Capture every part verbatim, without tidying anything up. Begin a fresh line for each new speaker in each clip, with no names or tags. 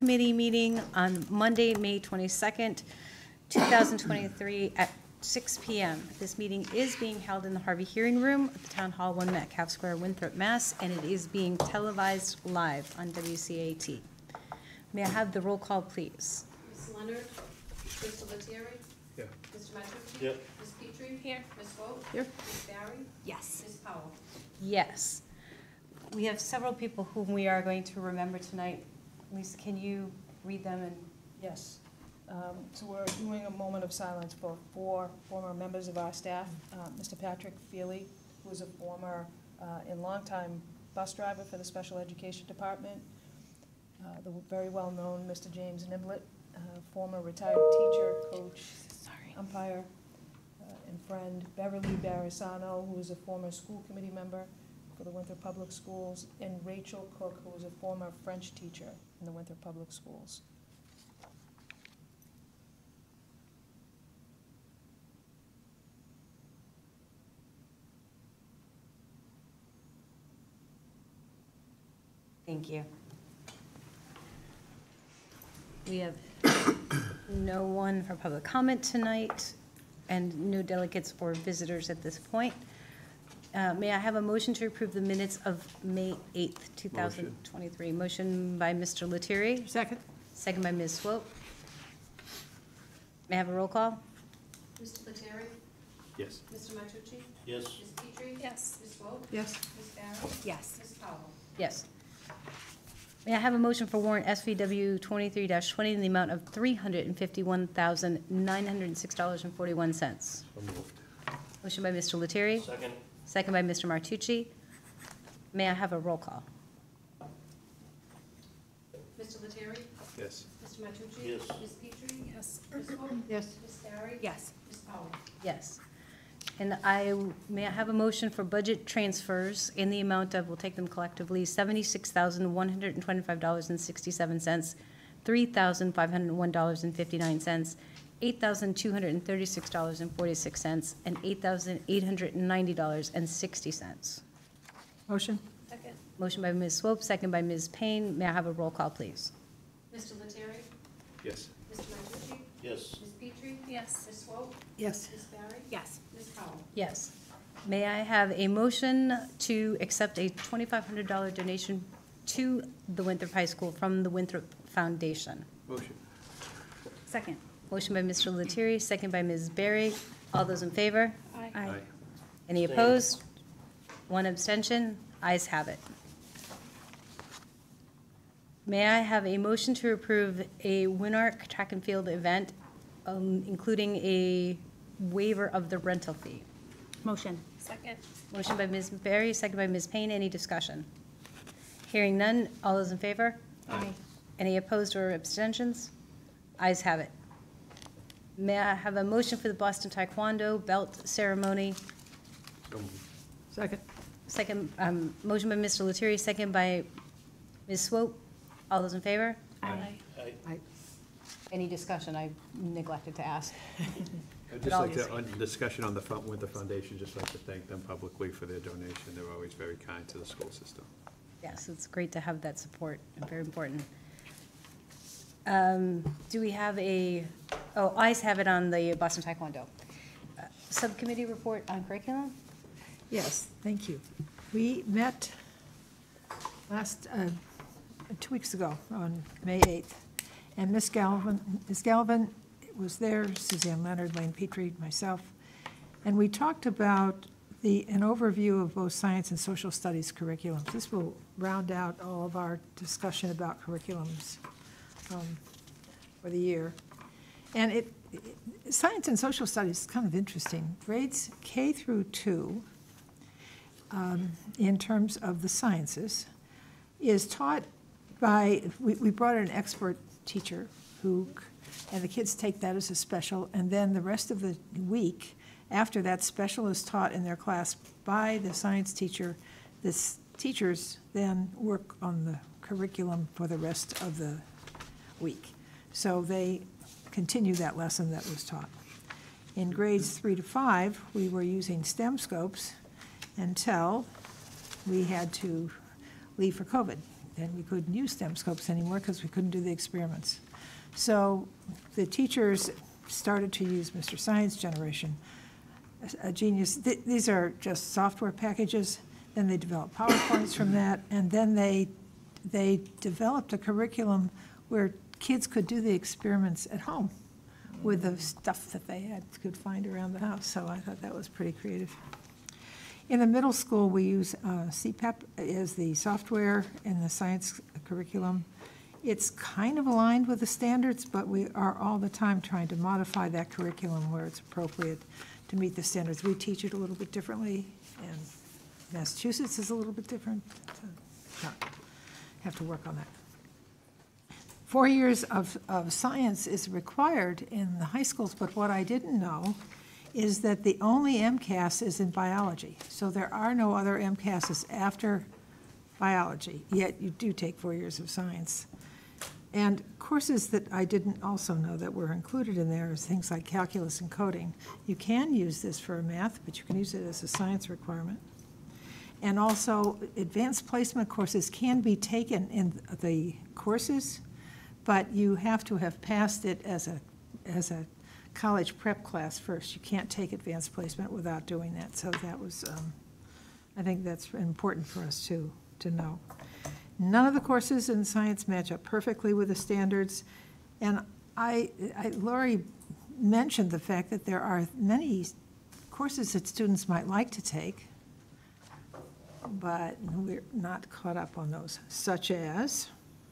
Committee meeting on Monday, May twenty-second, two thousand twenty-three at six p m This meeting is being held in the Harvey Hearing Room at the Town Hall, one Metcalf Square, Winthrop, Mass, and it is being televised live on W C A T. May I have the roll call, please?
Miz Leonard? Mister Lettieri?
Yeah.
Mister Matucci?
Yeah.
Miz Petrie? Here. Miz Swope?
Here.
Miz Barry?
Yes.
Miz Powell?
Yes. We have several people whom we are going to remember tonight. Lisa, can you read them? And
Yes. Um, So we're doing a moment of silence for four former members of our staff. Uh, Mister Patrick Feely, who was a former uh, and longtime bus driver for the Special Education Department. Uh, The very well-known Mister James Niblett, uh, former retired teacher, coach,
sorry.
umpire, uh, and friend. Beverly Barisano, who was a former school committee member for the Winthrop Public Schools, and Rachel Cook, who was a former French teacher in the Winthrop Public Schools.
Thank you. We have no one for public comment tonight and no delegates or visitors at this point. Uh, May I have a motion to approve the minutes of May eighth, two thousand twenty-three? Motion by Mister Lettieri.
Second.
Second by Miz Swope. May I have a roll call?
Mister Lettieri?
Yes.
Mister Matucci?
Yes.
Miz Petrie?
Yes.
Miz Swope?
Yes.
Miz Barry?
Yes.
Miz Powell?
Yes. May I have a motion for warrant S V W twenty-three twenty in the amount of three hundred and fifty-one thousand, nine hundred and six dollars and forty-one cents?
So moved.
Motion by Mister Lettieri.
Second.
Second by Mister Martucci. May I have a roll call?
Mister Lettieri?
Yes.
Mister Matucci?
Yes.
Miz Petrie? Yes. Miz Swope?
Yes.
Miz Barry?
Yes.
Miz Powell?
Yes. And I, may I have a motion for budget transfers in the amount of, we'll take them collectively, seventy-six thousand, one hundred and twenty-five dollars and sixty-seven cents, three thousand, five hundred and one dollars and fifty-nine cents, eight thousand, two hundred and thirty-six dollars and forty-six cents, and eight thousand, eight hundred and ninety dollars and sixty cents.
Motion.
Second.
Motion by Miz Swope, second by Miz Payne. May I have a roll call, please?
Mister Lettieri?
Yes.
Mister Matucci?
Yes.
Miz Petrie? Yes. Miz Swope?
Yes.
Miz Barry?
Yes.
Miz Powell?
Yes. May I have a motion to accept a twenty-five hundred dollars donation to the Winthrop High School from the Winthrop Foundation?
Motion.
Second. Motion by Mister Lettieri, second by Miz Berry. All those in favor?
Aye.
Any
Abstain.
opposed? One abstention? Ayes have it. May I have a motion to approve a Winark track and field event, um, including a waiver of the rental fee?
Motion.
Second.
Motion by Miz Berry, second by Miz Payne. Any discussion? Hearing none. All those in favor?
Aye.
Any opposed or abstentions? Ayes have it. May I have a motion for the Boston Taekwondo belt ceremony?
So moved.
Second.
Second, um, motion by Mister Lettieri, second by Miz Swope. All those in favor?
Aye. Aye.
Any discussion? I neglected to ask.
I'd
But
just like
obviously-
to, on discussion on the front with the foundation, just like to thank them publicly for their donation. They're always very kind to the school system.
Yes, it's great to have that support, very important. Um, Do we have a, oh, ayes have it on the Boston Taekwondo. Uh, Subcommittee report on curriculum?
Yes, thank you. We met last, uh, two weeks ago on May eighth, and Miss Galvin, Miss Galvin was there, Suzanne Leonard, Lane Petrie, myself, and we talked about the, an overview of both science and social studies curriculums. This will round out all of our discussion about curriculums um, for the year. And it, it, science and social studies is kind of interesting. Grades K through two, um, in terms of the sciences, is taught by, we, we brought in an expert teacher who, and the kids take that as a special, and then the rest of the week, after that special is taught in their class by the science teacher, the s- teachers then work on the curriculum for the rest of the week. So they continue that lesson that was taught. In grades three to five, we were using STEM scopes until we had to leave for COVID. then we couldn't use STEM scopes anymore because we couldn't do the experiments. So the teachers started to use Mister Science Generation, a genius. Th these are just software packages. Then they developed PowerPoints from that, and then they they developed a curriculum where kids could do the experiments at home with the stuff that they had could find around the house. So I thought that was pretty creative. In the middle school, we use uh, C P E P as the software in the science curriculum. It's kind of aligned with the standards, but we are all the time trying to modify that curriculum where it's appropriate to meet the standards. We teach it a little bit differently, and Massachusetts is a little bit different. So, have to work on that. Four years of, of science is required in the high schools, but what I didn't know is that the only MCAS is in biology. So there are no other MCASs after biology, yet you do take four years of science. And courses that I didn't also know that were included in there is things like calculus and coding. You can use this for math, but you can use it as a science requirement. And also, advanced placement courses can be taken in the courses, but you have to have passed it as a, as a college prep class first. You can't take advanced placement without doing that. So that was, um, I think that's important for us to, to know. None of the courses in science match up perfectly with the standards. And I, I, Lori mentioned the fact that there are many courses that students might like to take, but we're not caught up on those, such as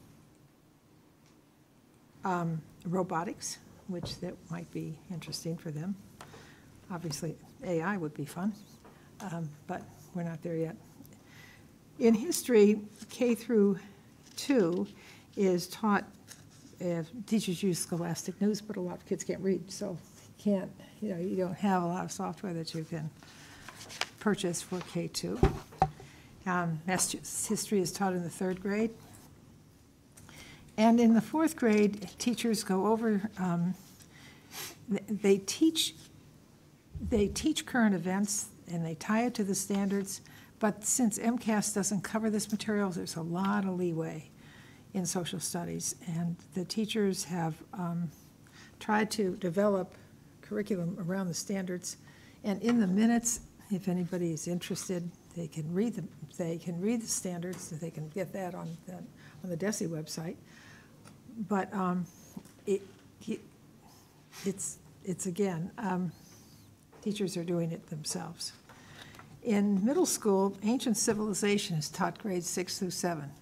um, robotics, which that might be interesting for them. Obviously, A I would be fun, um, but we're not there yet. In history, K through two is taught, uh, teachers use Scholastic News, but a lot of kids can't read, so you can't, you know, you don't have a lot of software that you can purchase for K two. Um, Massachusetts history is taught in the third grade. And in the fourth grade, teachers go over, um, they teach, they teach current events and they tie it to the standards, but since MCAS doesn't cover this material, there's a lot of leeway in social studies. And the teachers have um, tried to develop curriculum around the standards. And in the minutes, if anybody is interested, they can read them. They can read the standards. They can get that on the, on the DESE website. But um, it, it, it's, it's again, um, teachers are doing it themselves. In middle school, ancient civilization is taught grades six through seven.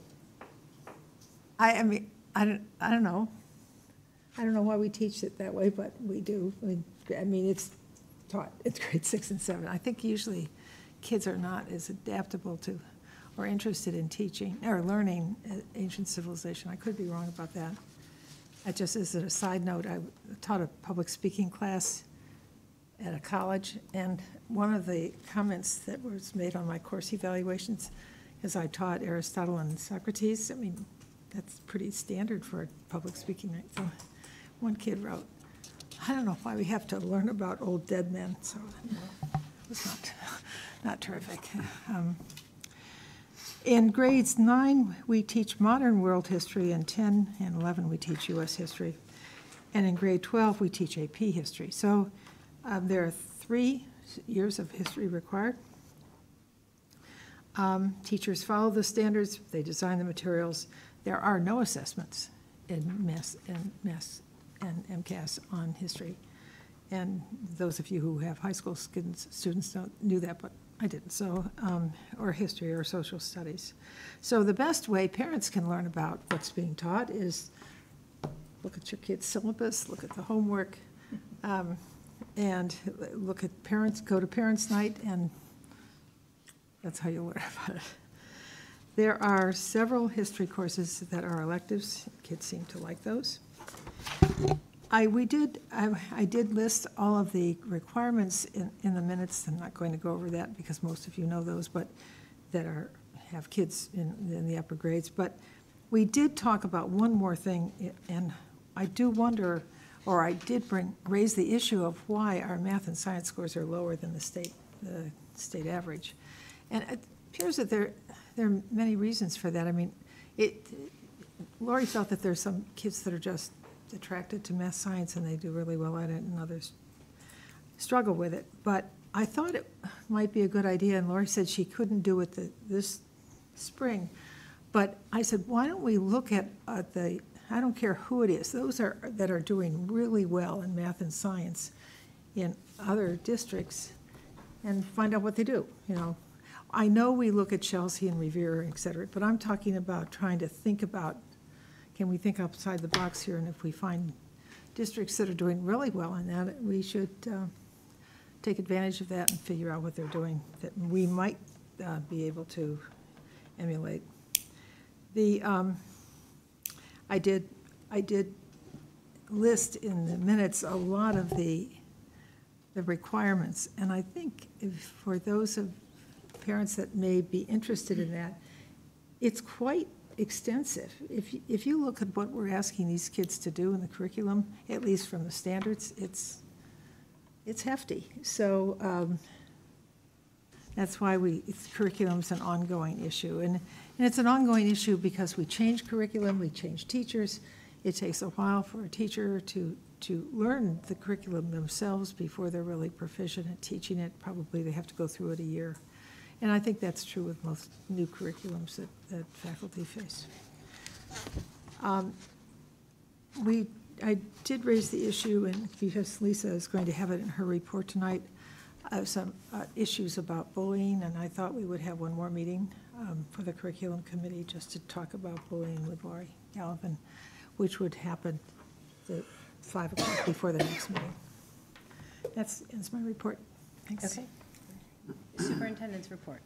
I, I mean, I don't, I don't know. I don't know why we teach it that way, but we do. I mean, I mean it's taught, it's grade six and seven. I think usually kids are not as adaptable to or interested in teaching or learning ancient civilization. I could be wrong about that. I just, as a side note, I taught a public speaking class at a college, and one of the comments that was made on my course evaluations is I taught Aristotle and Socrates. I mean, that's pretty standard for a public speaking night. So one kid wrote, I don't know why we have to learn about old dead men. So you know, it was not, not terrific. Um, in grades nine, we teach modern world history, and ten and eleven, we teach U S history. And in grade twelve, we teach A P history. So um, there are three years of history required. Um, teachers follow the standards, they design the materials. There are no assessments in mass and mass and MCAS on history. And those of you who have high school students, students don't knew that, but I didn't. So, um, or history or social studies. So the best way parents can learn about what's being taught is look at your kid's syllabus, look at the homework, um, and look at parents, go to parents' night, and that's how you learn about it. There are several history courses that are electives. Kids seem to like those. I, we did, I, I did list all of the requirements in, in the minutes. I'm not going to go over that because most of you know those, but that are, have kids in, in the upper grades. But we did talk about one more thing, and I do wonder, or I did bring, raise the issue of why our math and science scores are lower than the state, the state average. And it appears that there, there are many reasons for that. I mean, it, Lori felt that there's some kids that are just attracted to math science and they do really well at it, and others struggle with it. But I thought it might be a good idea, and Lori said she couldn't do it the, this spring. But I said, why don't we look at, at the, I don't care who it is, those are, that are doing really well in math and science in other districts, and find out what they do, you know. I know we look at Chelsea and Revere, et cetera, but I'm talking about trying to think about, can we think outside the box here, and if we find districts that are doing really well in that, we should uh, take advantage of that and figure out what they're doing that we might uh, be able to emulate. The, um, I did, I did list in the minutes a lot of the, the requirements, and I think if, for those of parents that may be interested in that, it's quite extensive. If, you- if you look at what we're asking these kids to do in the curriculum, at least from the standards, it's, it's hefty. So um, that's why we, it's, curriculum's an ongoing issue. And, and it's an ongoing issue because we change curriculum, we change teachers. It takes a while for a teacher to, to learn the curriculum themselves before they're really proficient at teaching it. Probably they have to go through it a year. And I think that's true with most new curriculums that, that faculty face. Um, we, I did raise the issue, and because Lisa is going to have it in her report tonight, of some uh, issues about bullying, and I thought we would have one more meeting um, for the curriculum committee just to talk about bullying with Lori Gallivan, which would happen the five o'clock before the next meeting. That's, that's my report. Thanks.
Okay. Superintendent's report.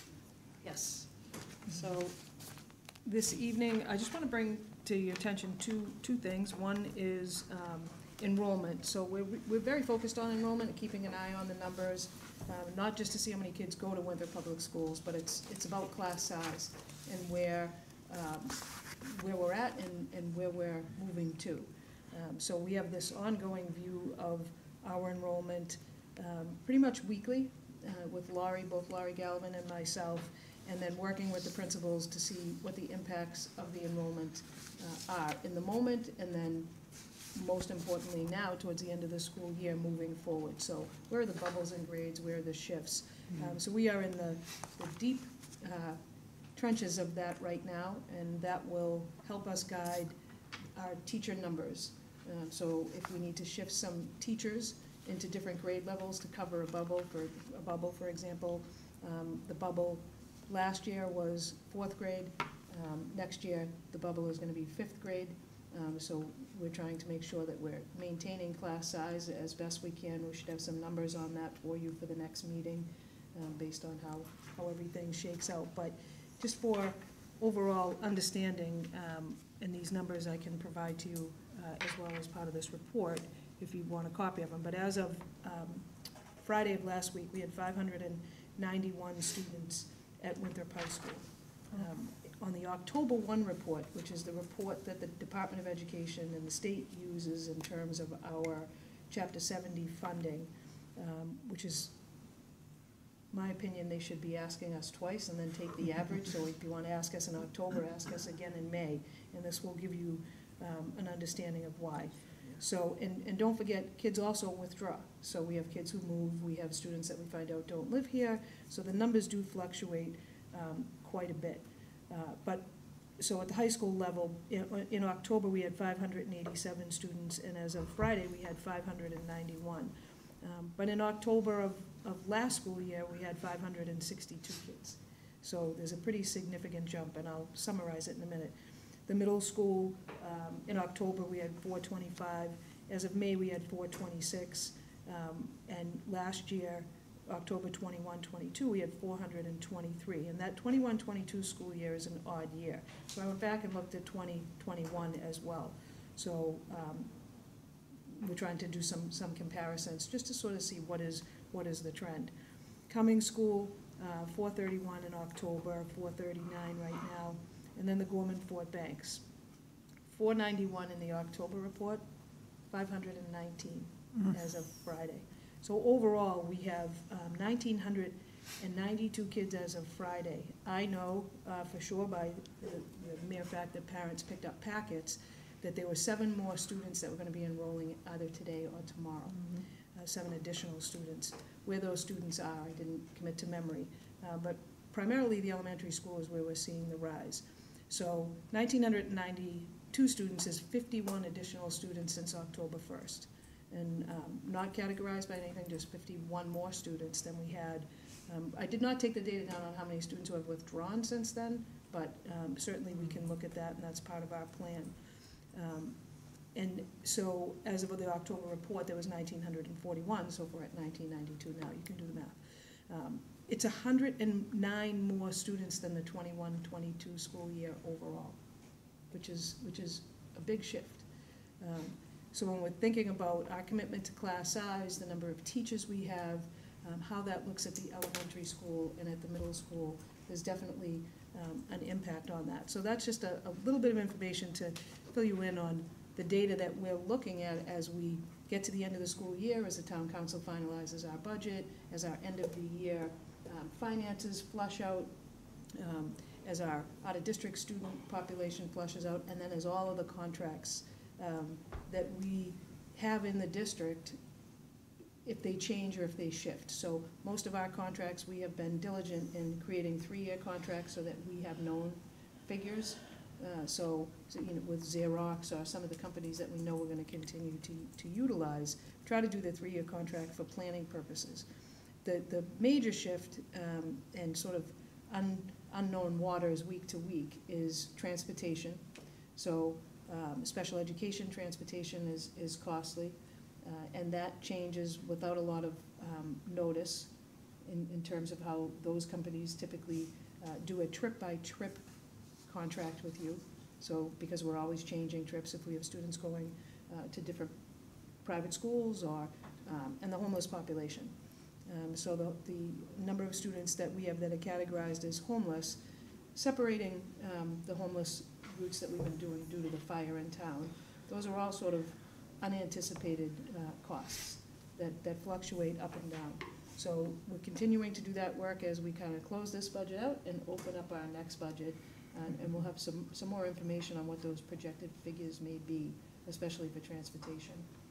Yes. So this evening, I just want to bring to your attention two, two things. One is um, enrollment. So we're, we're very focused on enrollment and keeping an eye on the numbers, uh, not just to see how many kids go to Winthrop Public Schools, but it's, it's about class size and where, um, where we're at and, and where we're moving to. Um, so we have this ongoing view of our enrollment um, pretty much weekly. Uh, with Laurie, both Laurie Galvin and myself, and then working with the principals to see what the impacts of the enrollment uh, are in the moment, and then most importantly now towards the end of the school year moving forward. So where are the bubbles in grades, where are the shifts? Um, so we are in the, the deep uh, trenches of that right now, and that will help us guide our teacher numbers. Um, so if we need to shift some teachers into different grade levels to cover a bubble, for a bubble, for example. Um, the bubble last year was fourth grade. Um, next year, the bubble is gonna be fifth grade. Um, so we're trying to make sure that we're maintaining class size as best we can. We should have some numbers on that for you for the next meeting, um, based on how, how everything shakes out. But just for overall understanding, um, and these numbers I can provide to you uh, as well as part of this report, if you want a copy of them. But as of um, Friday of last week, we had five hundred ninety-one students at Winthrop High School. Um, on the October first report, which is the report that the Department of Education and the state uses in terms of our Chapter seventy funding, um, which is, my opinion, they should be asking us twice and then take the average. So if you want to ask us in October, ask us again in May, and this will give you um, an understanding of why. So, and, and don't forget, kids also withdraw. So we have kids who move, we have students that we find out don't live here, so the numbers do fluctuate um, quite a bit. Uh, but, so at the high school level, in, in October, we had five hundred eighty-seven students, and as of Friday, we had five hundred ninety-one. Um, but in October of, of last school year, we had five hundred sixty-two kids. So there's a pretty significant jump, and I'll summarize it in a minute. The middle school, um, in October, we had four twenty-five. As of May, we had four twenty-six. Um, and last year, October twenty-one twenty-two, we had four hundred twenty-three. And that twenty-one twenty-two school year is an odd year. So I went back and looked at twenty twenty-one as well. So um, we're trying to do some, some comparisons just to sort of see what is, what is the trend. Coming school, uh, four thirty-one in October, four thirty-nine right now. And then the Gorman Fort Banks. four ninety-one in the October report, five hundred nineteen as of Friday. So overall, we have um, one thousand nine hundred and ninety-two kids as of Friday. I know uh, for sure by the the mere fact that parents picked up packets, that there were seven more students that were gonna be enrolling either today or tomorrow. Uh, seven additional students. Where those students are, I didn't commit to memory, uh, but primarily the elementary school is where we're seeing the rise. So nineteen ninety-two students is fifty-one additional students since October first. And um, not categorized by anything, just fifty-one more students than we had. Um, I did not take the data down on how many students who have withdrawn since then, but um, certainly we can look at that, and that's part of our plan. Um, And so, as of the October report, there was nineteen forty-one, so if we're at nineteen ninety-two now, you can do the math. Um, It's one hundred nine more students than the twenty-one twenty-two school year overall, which is, which is a big shift. Um, So when we're thinking about our commitment to class size, the number of teachers we have, um, how that looks at the elementary school and at the middle school, there's definitely um, an impact on that. So that's just a, a little bit of information to fill you in on the data that we're looking at as we get to the end of the school year, as the town council finalizes our budget, as our end of the year um, finances flush out, um, as our out-of-district student population flushes out, and then as all of the contracts um, that we have in the district, if they change or if they shift. So most of our contracts, we have been diligent in creating three-year contracts so that we have known figures. Uh, so, so, you know, with Xerox or some of the companies that we know we're gonna continue to, to utilize, try to do the three-year contract for planning purposes. The, the major shift, um, and sort of un, unknown waters week to week is transportation. So, um, special education transportation is, is costly, uh, and that changes without a lot of, um, notice in, in terms of how those companies typically, uh, do a trip-by-trip contract with you. So, because we're always changing trips if we have students going uh, to different private schools or, um, and the homeless population. Um, so the, the number of students that we have that are categorized as homeless, separating um, the homeless routes that we've been doing due to the fire in town, those are all sort of unanticipated uh, costs that, that fluctuate up and down. So we're continuing to do that work as we kind of close this budget out and open up our next budget. And, and we'll have some, some more information on what those projected figures may be, especially for transportation.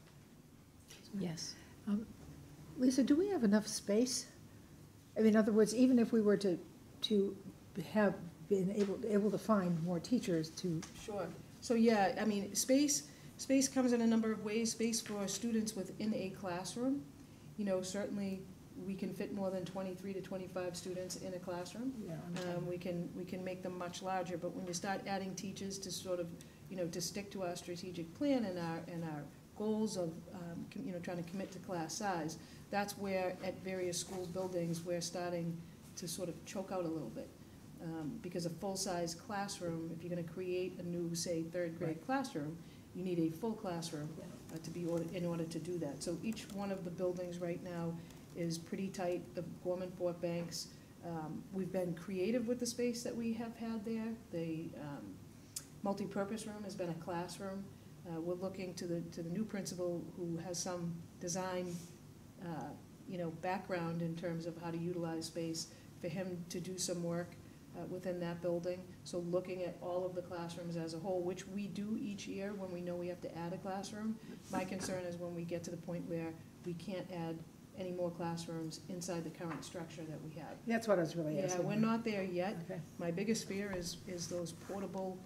Yes.
Um, Lisa, do we have enough space? I mean, in other words, even if we were to, to have been able, able to find more teachers to,
Sure. So, yeah, I mean, space, space comes in a number of ways. Space for students within a classroom. You know, certainly we can fit more than twenty-three to twenty-five students in a classroom.
yeah,
Um, we can, we can make them much larger, but when you start adding teachers to sort of, you know, to stick to our strategic plan and our, and our goals of, um, com- you know, trying to commit to class size, that's where at various school buildings, we're starting to sort of choke out a little bit. Um, because a full-size classroom, if you're gonna create a new, say, third grade
Right.
classroom, you need a full classroom uh, to be, order- in order to do that. So each one of the buildings right now is pretty tight, the Gorman Fort Banks. Um, we've been creative with the space that we have had there. The um, multipurpose room has been a classroom. Uh, we're looking to the, to the new principal who has some design, uh, you know, background in terms of how to utilize space, for him to do some work uh, within that building. So looking at all of the classrooms as a whole, which we do each year when we know we have to add a classroom. My concern is when we get to the point where we can't add any more classrooms inside the current structure that we have.
that's what I was really
Yeah,
asking.
we're not there yet.
Okay.
My biggest fear is, is those portable,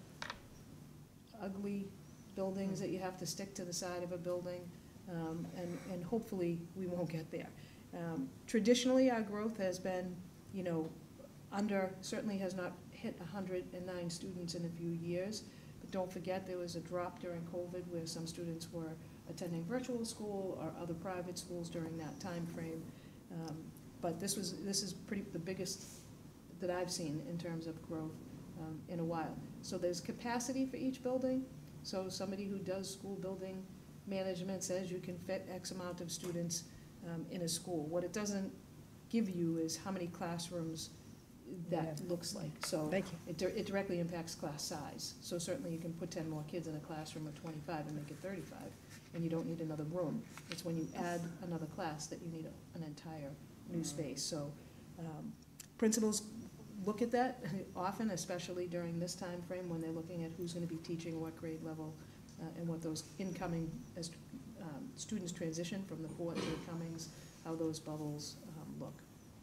ugly buildings that you have to stick to the side of a building, um, and, and hopefully we won't get there. Um, Traditionally, our growth has been, you know, under, certainly has not hit hundred and nine students in a few years, but don't forget, there was a drop during COVID where some students were attending virtual school or other private schools during that time frame. Um, But this was, this is pretty, the biggest that I've seen in terms of growth um, in a while. So there's capacity for each building. So somebody who does school building management says you can fit X amount of students um, in a school. What it doesn't give you is how many classrooms that
Yeah.
looks like. So
Thank you.
it, dir- it directly impacts class size. So certainly you can put ten more kids in a classroom of twenty-five and make it thirty-five, and you don't need another room. It's when you add another class that you need a, an entire new space. So Um, Principals look at that often, especially during this time frame when they're looking at who's gonna be teaching what grade level, uh, and what those incoming, as um, students transition from the Fort to the Cummings, how those bubbles um, look.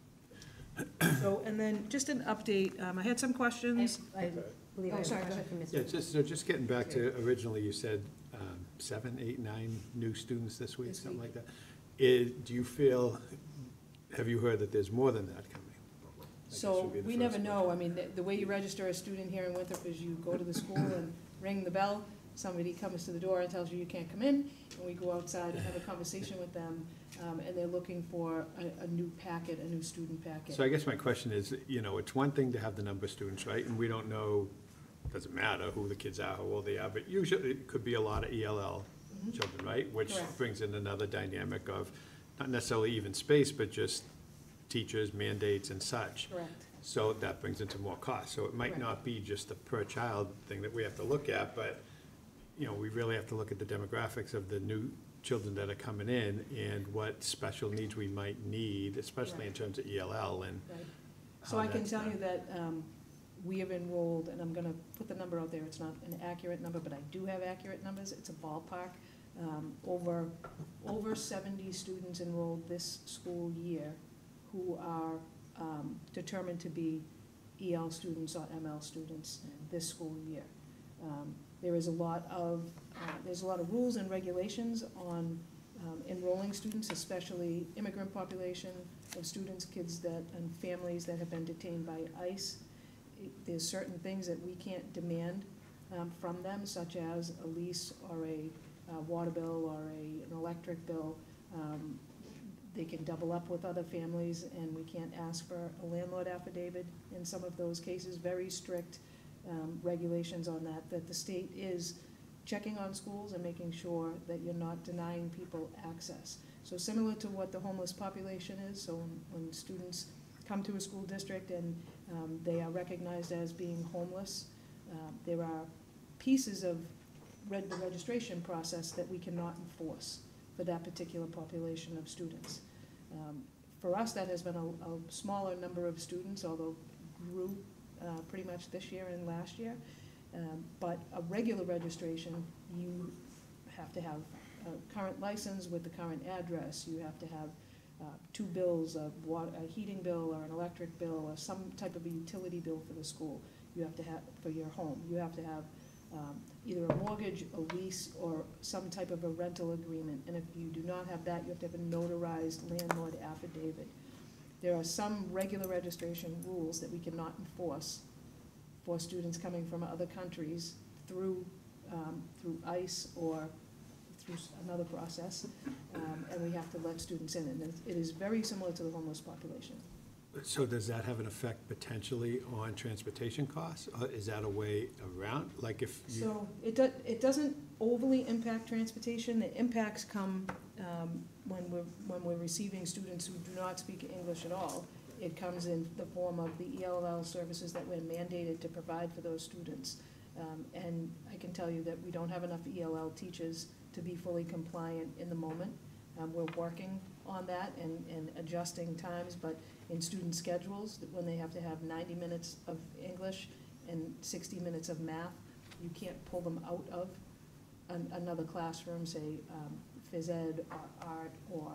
So, and then just an update, um, I had some questions.
I I believe I
Oh,
have a
sorry, go
question from Mister
Yeah, just, so just getting back to, originally you said um, seven, eight, nine new students this week,
This
something
week.
like that. Is- Do you feel, have you heard that there's more than that coming? I guess
So
would be the
we
first
never
question.
know. I mean, the, the way you register a student here in Winthrop is you go to the school and ring the bell. Somebody comes to the door and tells you you can't come in, and we go outside and have a conversation with them, um, and they're looking for a, a new packet, a new student packet.
So I guess my question is, you know, it's one thing to have the number of students, right? And we don't know, doesn't matter who the kids are, how old they are, but usually it could be a lot of E L L
Mhm.
children, right? Which
Correct.
brings in another dynamic of, not necessarily even space, but just teachers, mandates and such.
Correct.
So that brings into more cost. So it might
Correct.
not be just a per-child thing that we have to look at, but, you know, we really have to look at the demographics of the new children that are coming in and what special needs we might need, especially in
Right.
terms of E L L and
Right. So
how
I can
that's
tell you
done.
that, um, we have enrolled, and I'm gonna put the number out there, it's not an accurate number, but I do have accurate numbers, it's a ballpark. Um, over, over seventy students enrolled this school year who are, um, determined to be E L students or M L students this school year. Um, There is a lot of, uh, there's a lot of rules and regulations on um, enrolling students, especially immigrant population of students, kids that, and families that have been detained by ICE. It- There's certain things that we can't demand um, from them, such as a lease or a uh, water bill or a, an electric bill. Um, They can double up with other families, and we can't ask for a landlord affidavit in some of those cases, very strict um, regulations on that, that the state is checking on schools and making sure that you're not denying people access. So similar to what the homeless population is, so when, when students come to a school district and um, they are recognized as being homeless, uh, there are pieces of reg- the registration process that we cannot enforce for that particular population of students. Um, For us, that has been a, a smaller number of students, although grew uh, pretty much this year and last year. Um, But a regular registration, you have to have a current license with the current address. You have to have uh, two bills, a water, a heating bill or an electric bill or some type of a utility bill for the school. You have to have, for your home. You have to have um, either a mortgage, a lease, or some type of a rental agreement. And if you do not have that, you have to have a notarized landlord affidavit. There are some regular registration rules that we cannot enforce for students coming from other countries through, um, through ICE or through s- another process, um, and we have to let students in. And it- it is very similar to the homeless population.
So does that have an effect potentially on transportation costs? Or is that a way around, like if you,
So it do, it doesn't overly impact transportation. The impacts come, um, when we're, when we're receiving students who do not speak English at all. It comes in the form of the E L L services that we're mandated to provide for those students. Um, and I can tell you that we don't have enough E L L teachers to be fully compliant in the moment. Um, we're working on that and, and adjusting times, but in student schedules, that when they have to have ninety minutes of English and sixty minutes of math, you can't pull them out of an, another classroom, say, um, phys ed or art or,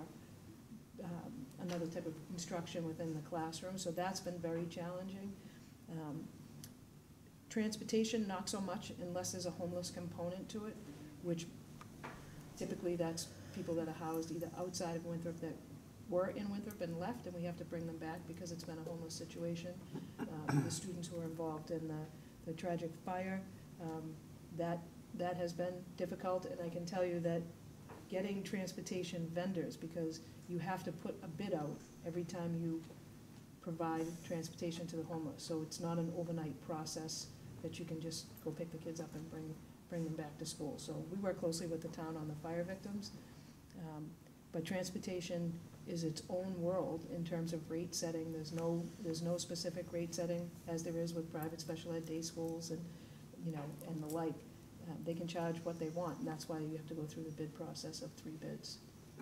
um, another type of instruction within the classroom, so that's been very challenging. Um, Transportation, not so much unless there's a homeless component to it, which typically that's people that are housed either outside of Winthrop that were in Winthrop and left, and we have to bring them back because it's been a homeless situation. Um, the students who were involved in the, the tragic fire, um, that, that has been difficult, and I can tell you that getting transportation vendors, because you have to put a bid out every time you provide transportation to the homeless, so it's not an overnight process that you can just go pick the kids up and bring, bring them back to school. So we work closely with the town on the fire victims, um, but transportation is its own world in terms of rate setting. There's no, there's no specific rate setting as there is with private special ed day schools and, you know, and the like. Um, They can charge what they want, and that's why you have to go through the bid process of three bids.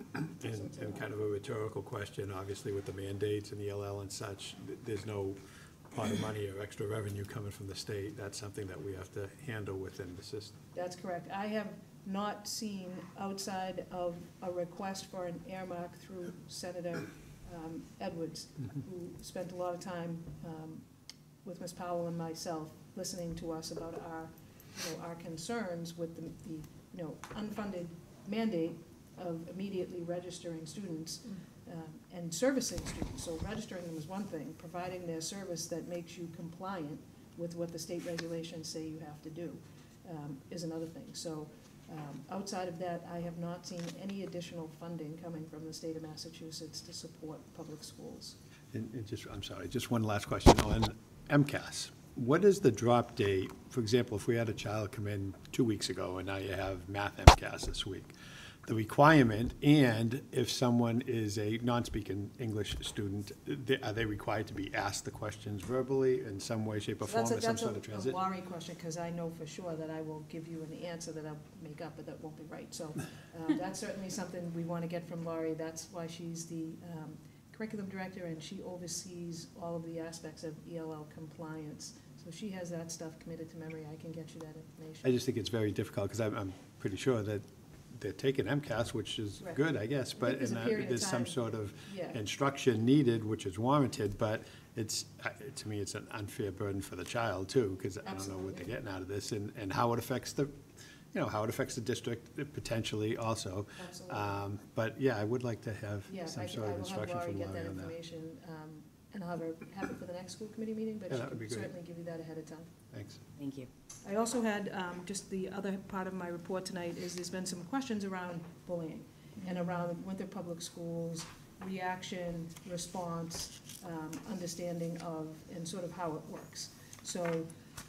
And, and kind of a rhetorical question, obviously with the mandates and the E L L and such, th- there's no pot of money or extra revenue coming from the state. That's something that we have to handle within the system.
That's correct. I have not seen, outside of a request for an earmark through Senator um, Edwards, who spent a lot of time um, with Miz Powell and myself, listening to us about our, you know, our concerns with the, the, you know, unfunded mandate of immediately registering students um, and servicing students. So registering them is one thing, providing their service that makes you compliant with what the state regulations say you have to do um, is another thing. So um, outside of that, I have not seen any additional funding coming from the state of Massachusetts to support public schools.
And, and just, I'm sorry, just one last question on M C A S. What is the drop date? For example, if we had a child come in two weeks ago and now you have math M C A S this week, the requirement, and if someone is a non-speaking English student, they- are they required to be asked the questions verbally in some way, shape, or
So
form,
that's a,
or some
that's
sort of
a- a
transit?
Laurie question, because I know for sure that I will give you an answer that I'll make up, but that won't be right. So uh, that's certainly something we want to get from Laurie. That's why she's the um, curriculum director, and she oversees all of the aspects of E L L compliance. So she has that stuff committed to memory. I can get you that information.
I just think it's very difficult, because I'm, I'm pretty sure that they're taking M C A S, which is
Right.
good, I guess, but
There's a
and, uh,
period of
there's some
time.
sort of
Yeah.
instruction needed, which is warranted, but it's, uh, to me, it's an unfair burden for the child, too, because I don't know what
Absolutely.
they're getting out of this, and, and how it affects the, you know, how it affects the district potentially also.
Absolutely.
Um, But, yeah, I would like to have
Yeah,
some
I
sort
I
of
will have
instruction
Laurie
from
get that
Laurie on that.
information, um, and I'll have her have it for the next school committee meeting, but
Yeah,
she
that would be
can
great.
certainly give you that ahead of time.
Thanks.
Thank you.
I also had, um, just the other part of my report tonight is there's been some questions around bullying and around Winthrop Public Schools, reaction, response, um, understanding of, and sort of how it works. So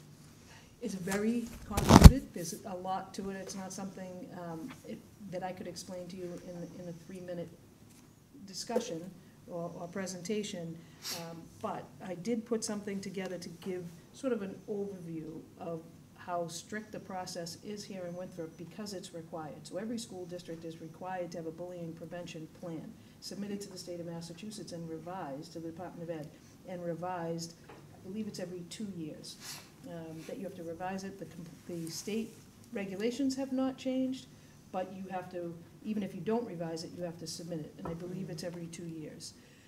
it's very convoluted, there's a lot to it, it's not something um, it- that I could explain to you in, in a three-minute discussion or, or presentation, um, but I did put something together to give sort of an overview of how strict the process is here in Winthrop because it's required. So every school district is required to have a bullying prevention plan submitted to the state of Massachusetts and revised to the Department of Ed, and revised, I believe it's every two years, um, that you have to revise it. The, com- the state regulations have not changed, but you have to, even if you don't revise it, you have to submit it, and I believe it's every two years.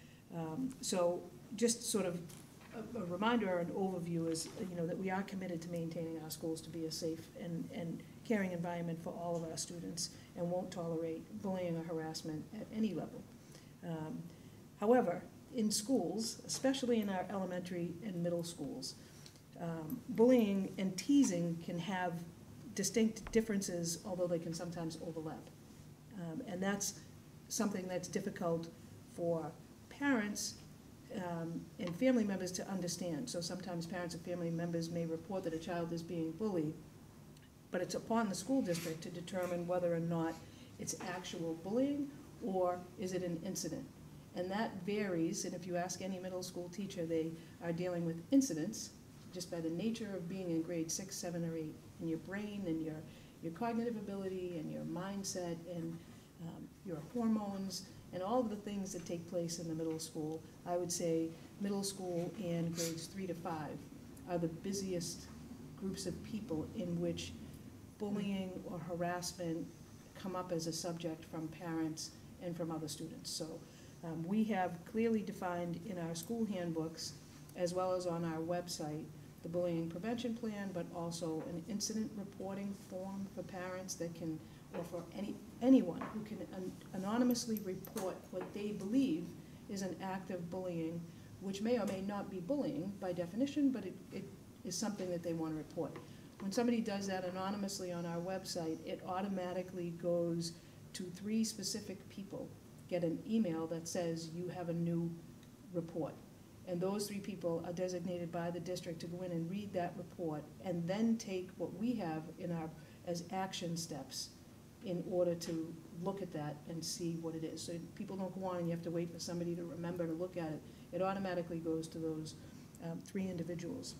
Um, So just sort of a, a reminder or an overview is, you know, that we are committed to maintaining our schools to be a safe and, and caring environment for all of our students, and won't tolerate bullying or harassment at any level. Um, However, in schools, especially in our elementary and middle schools, um, bullying and teasing can have distinct differences, although they can sometimes overlap. Um, And that's something that's difficult for parents um, and family members to understand. So sometimes parents and family members may report that a child is being bullied, but it's upon the school district to determine whether or not it's actual bullying or is it an incident. And that varies, and if you ask any middle school teacher, they are dealing with incidents just by the nature of being in grade six, seven, or eight, and your brain and your, your cognitive ability and your mindset and um, your hormones and all of the things that take place in the middle school. I would say middle school and grades three to five are the busiest groups of people in which bullying or harassment come up as a subject from parents and from other students. So um, we have clearly defined in our school handbooks, as well as on our website, the bullying prevention plan, but also an incident reporting form for parents that can, or for any, anyone who can an- anonymously report what they believe is an act of bullying, which may or may not be bullying by definition, but it, it is something that they want to report. When somebody does that anonymously on our website, it automatically goes to three specific people, get an email that says you have a new report. And those three people are designated by the district to go in and read that report and then take what we have in our, as action steps in order to look at that and see what it is. So people don't go on and you have to wait for somebody to remember to look at it. It automatically goes to those um, three individuals.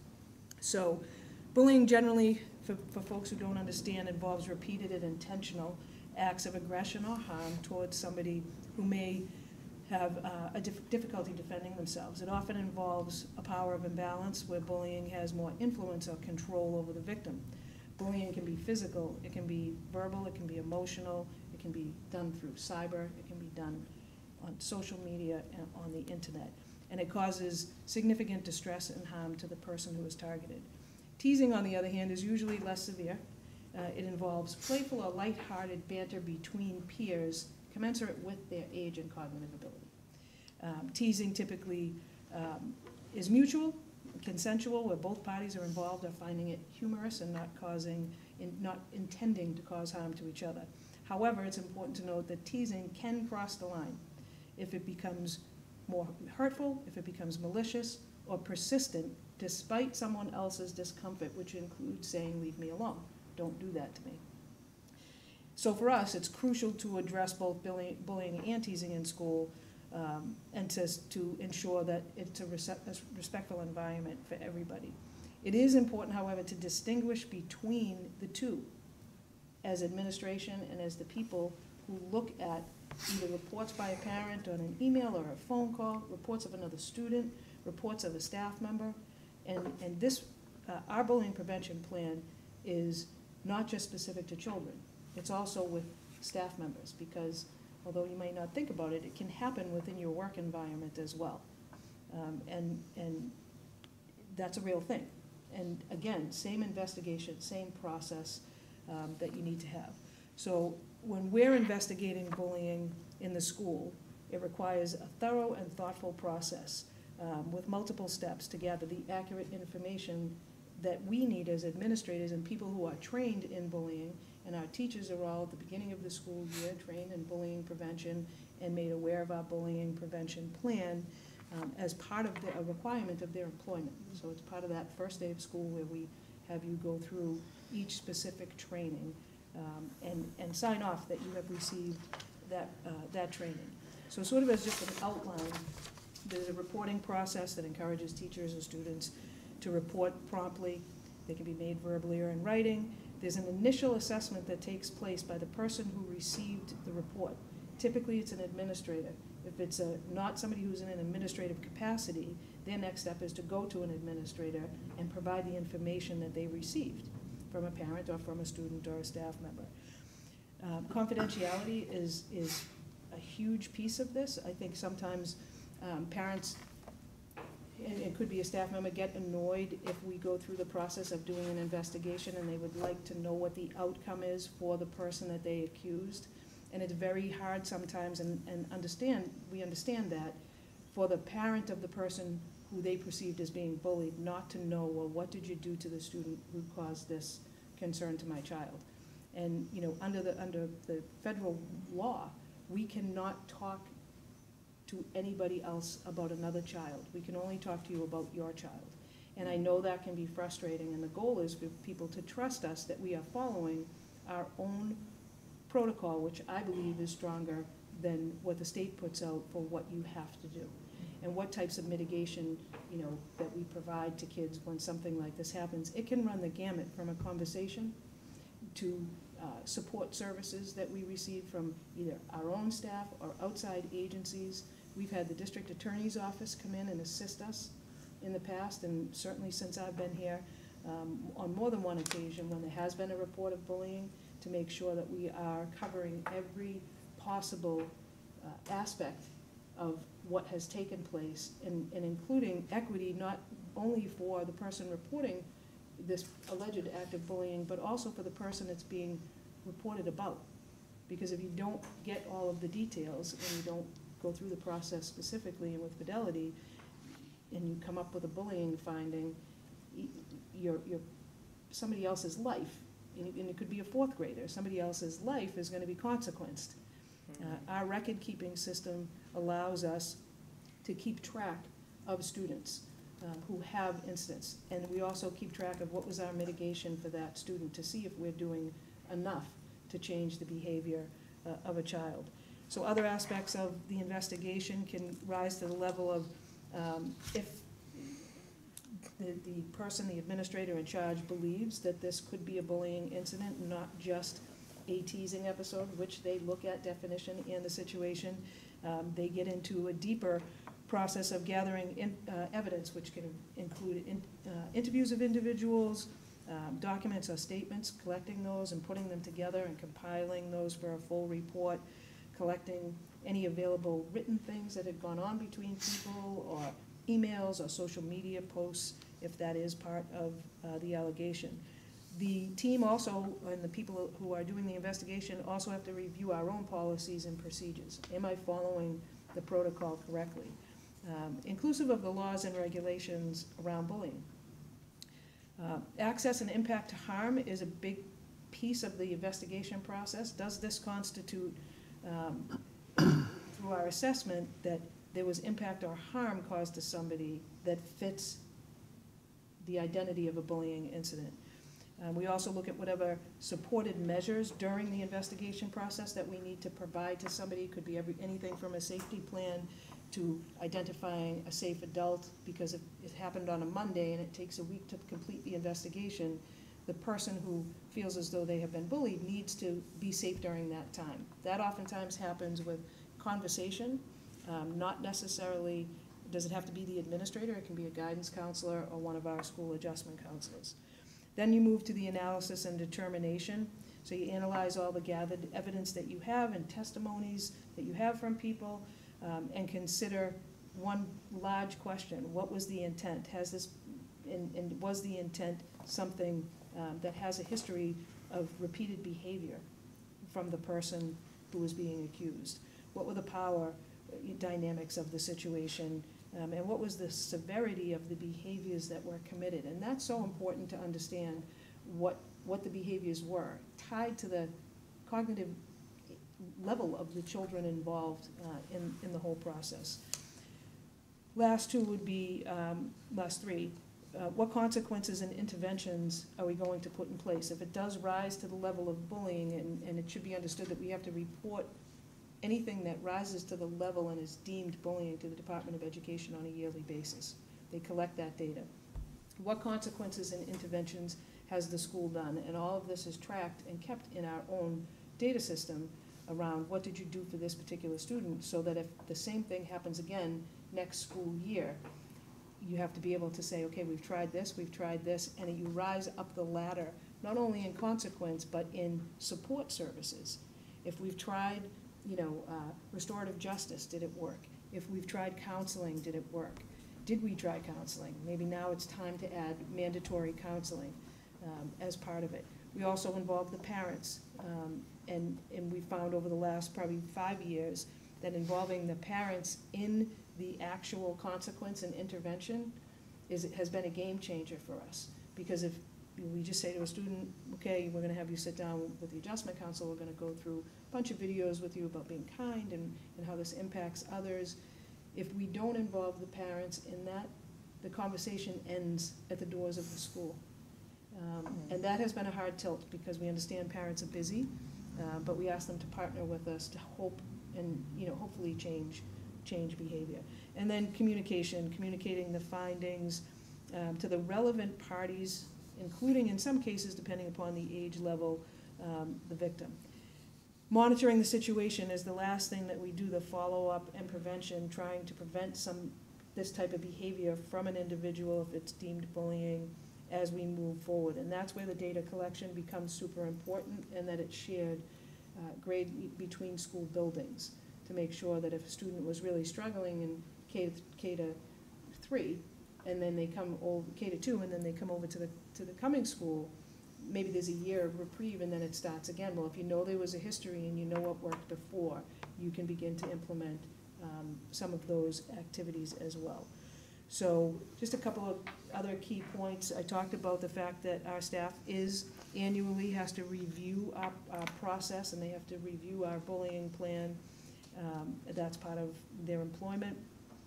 So bullying generally, for, for folks who don't understand, involves repeated and intentional acts of aggression or harm towards somebody who may have uh, a dif- difficulty defending themselves. It often involves a power of imbalance where bullying has more influence or control over the victim. Bullying can be physical, it can be verbal, it can be emotional, it can be done through cyber, it can be done on social media and on the internet. And it causes significant distress and harm to the person who is targeted. Teasing, on the other hand, is usually less severe. Uh, it involves playful or lighthearted banter between peers commensurate with their age and cognitive ability. Um, teasing typically um, is mutual, consensual, where both parties are involved are finding it humorous and not causing, in, not intending to cause harm to each other. However, it's important to note that teasing can cross the line if it becomes more hurtful, if it becomes malicious or persistent despite someone else's discomfort, which includes saying, "Leave me alone, don't do that to me." So for us, it's crucial to address both bullying, bullying and teasing in school, um, and to, to ensure that it's a, rece- a respectful environment for everybody. It is important, however, to distinguish between the two as administration and as the people who look at either reports by a parent on an email or a phone call, reports of another student, reports of a staff member. And, and this, uh, our bullying prevention plan is not just specific to children. It's also with staff members, because although you may not think about it, it can happen within your work environment as well. Um, and, and that's a real thing. And again, same investigation, same process um, that you need to have. So when we're investigating bullying in the school, it requires a thorough and thoughtful process um, with multiple steps to gather the accurate information that we need as administrators and people who are trained in bullying. And our teachers are all at the beginning of the school year trained in bullying prevention and made aware of our bullying prevention plan um, as part of the, a requirement of their employment. So it's part of that first day of school where we have you go through each specific training um, and, and sign off that you have received that, uh, that training. So sort of as just an outline, there's a reporting process that encourages teachers and students to report promptly. They can be made verbally or in writing. There's an initial assessment that takes place by the person who received the report. Typically, it's an administrator. If it's a, not somebody who's in an administrative capacity, their next step is to go to an administrator and provide the information that they received from a parent or from a student or a staff member. Um, confidentiality is, is a huge piece of this. I think sometimes um, parents, and it could be a staff member, get annoyed if we go through the process of doing an investigation and they would like to know what the outcome is for the person that they accused. And it's very hard sometimes, and, and understand, we understand that, for the parent of the person who they perceived as being bullied not to know, well, what did you do to the student who caused this concern to my child? And, you know, under the, under the federal law, we cannot talk to anybody else about another child. We can only talk to you about your child. And I know that can be frustrating, and the goal is for people to trust us that we are following our own protocol, which I believe is stronger than what the state puts out for what you have to do. And what types of mitigation, you know, that we provide to kids when something like this happens. It can run the gamut from a conversation to uh, support services that we receive from either our own staff or outside agencies. We've had the district attorney's office come in and assist us in the past, and certainly since I've been here, um, on more than one occasion when there has been a report of bullying, to make sure that we are covering every possible uh, aspect of what has taken place, and, and including equity not only for the person reporting this alleged act of bullying, but also for the person it's being reported about. Because if you don't get all of the details and you don't go through the process specifically and with fidelity, and you come up with a bullying finding, you're, you're somebody else's life, and it could be a fourth grader, somebody else's life is going to be consequenced. Uh, our record-keeping system allows us to keep track of students uh, who have incidents, and we also keep track of what was our mitigation for that student to see if we're doing enough to change the behavior uh, of a child. So other aspects of the investigation can rise to the level of um, if the, the person, the administrator in charge, believes that this could be a bullying incident, not just a teasing episode, which they look at definition and the situation. Um, They get into a deeper process of gathering in, uh, evidence, which can include in, uh, interviews of individuals, um, documents or statements, collecting those and putting them together and compiling those for a full report, collecting any available written things that had gone on between people, or emails or social media posts, if that is part of uh, the allegation. The team also, and the people who are doing the investigation, also have to review our own policies and procedures. Am I following the protocol correctly? Um, inclusive of the laws and regulations around bullying. Uh, access and impact to harm is a big piece of the investigation process. Does this constitute, um, through our assessment, that there was impact or harm caused to somebody that fits the identity of a bullying incident? Uh, we also look at whatever supported measures during the investigation process that we need to provide to somebody. It could be every, anything from a safety plan to identifying a safe adult, because if it happened on a Monday and it takes a week to complete the investigation, the person who feels as though they have been bullied needs to be safe during that time. That oftentimes happens with conversation, um, not necessarily, does it have to be the administrator, it can be a guidance counselor or one of our school adjustment counselors. Then you move to the analysis and determination. So you analyze all the gathered evidence that you have and testimonies that you have from people, um, and consider one large question: what was the intent? Has this, and, and was the intent something um, that has a history of repeated behavior from the person who was being accused? What were the power dynamics of the situation? Um, and what was the severity of the behaviors that were committed? And that's so important to understand what, what the behaviors were, tied to the cognitive level of the children involved uh, in, in the whole process. Last two would be, um, last three, uh, what consequences and interventions are we going to put in place? If it does rise to the level of bullying, and, and it should be understood that we have to report anything that rises to the level and is deemed bullying to the Department of Education on a yearly basis. They collect that data. What consequences and interventions has the school done? And all of this is tracked and kept in our own data system around what did you do for this particular student, so that if the same thing happens again next school year, you have to be able to say, okay, we've tried this, we've tried this, and you rise up the ladder, not only in consequence, but in support services. If we've tried you know, uh, restorative justice, did it work? If we've tried counseling, did it work? Did we try counseling? Maybe now it's time to add mandatory counseling um, as part of it. We also involve the parents, um, and, and we found over the last probably five years that involving the parents in the actual consequence and intervention is, has been a game changer for us. Because if we just say to a student, okay, we're gonna have you sit down with the adjustment council, we're gonna go through a bunch of videos with you about being kind and, and how this impacts others. If we don't involve the parents in that, the conversation ends at the doors of the school. Um, and that has been a hard tilt, because we understand parents are busy, uh, but we ask them to partner with us to hope and, you know, hopefully change, change behavior. And then communication, communicating the findings um, to the relevant parties, including, in some cases, depending upon the age level, um, the victim. Monitoring the situation is the last thing that we do, the follow-up and prevention, trying to prevent some, this type of behavior from an individual if it's deemed bullying as we move forward. And that's where the data collection becomes super important, and that it's shared uh, grade between school buildings to make sure that if a student was really struggling in K to, K to three, and then they come over K to two, and then they come over to the to the coming school, maybe there's a year of reprieve, and then it starts again. Well, if you know there was a history and you know what worked before, you can begin to implement um, some of those activities as well. So just a couple of other key points. I talked about the fact that our staff is annually has to review our, our process, and they have to review our bullying plan. Um, that's part of their employment.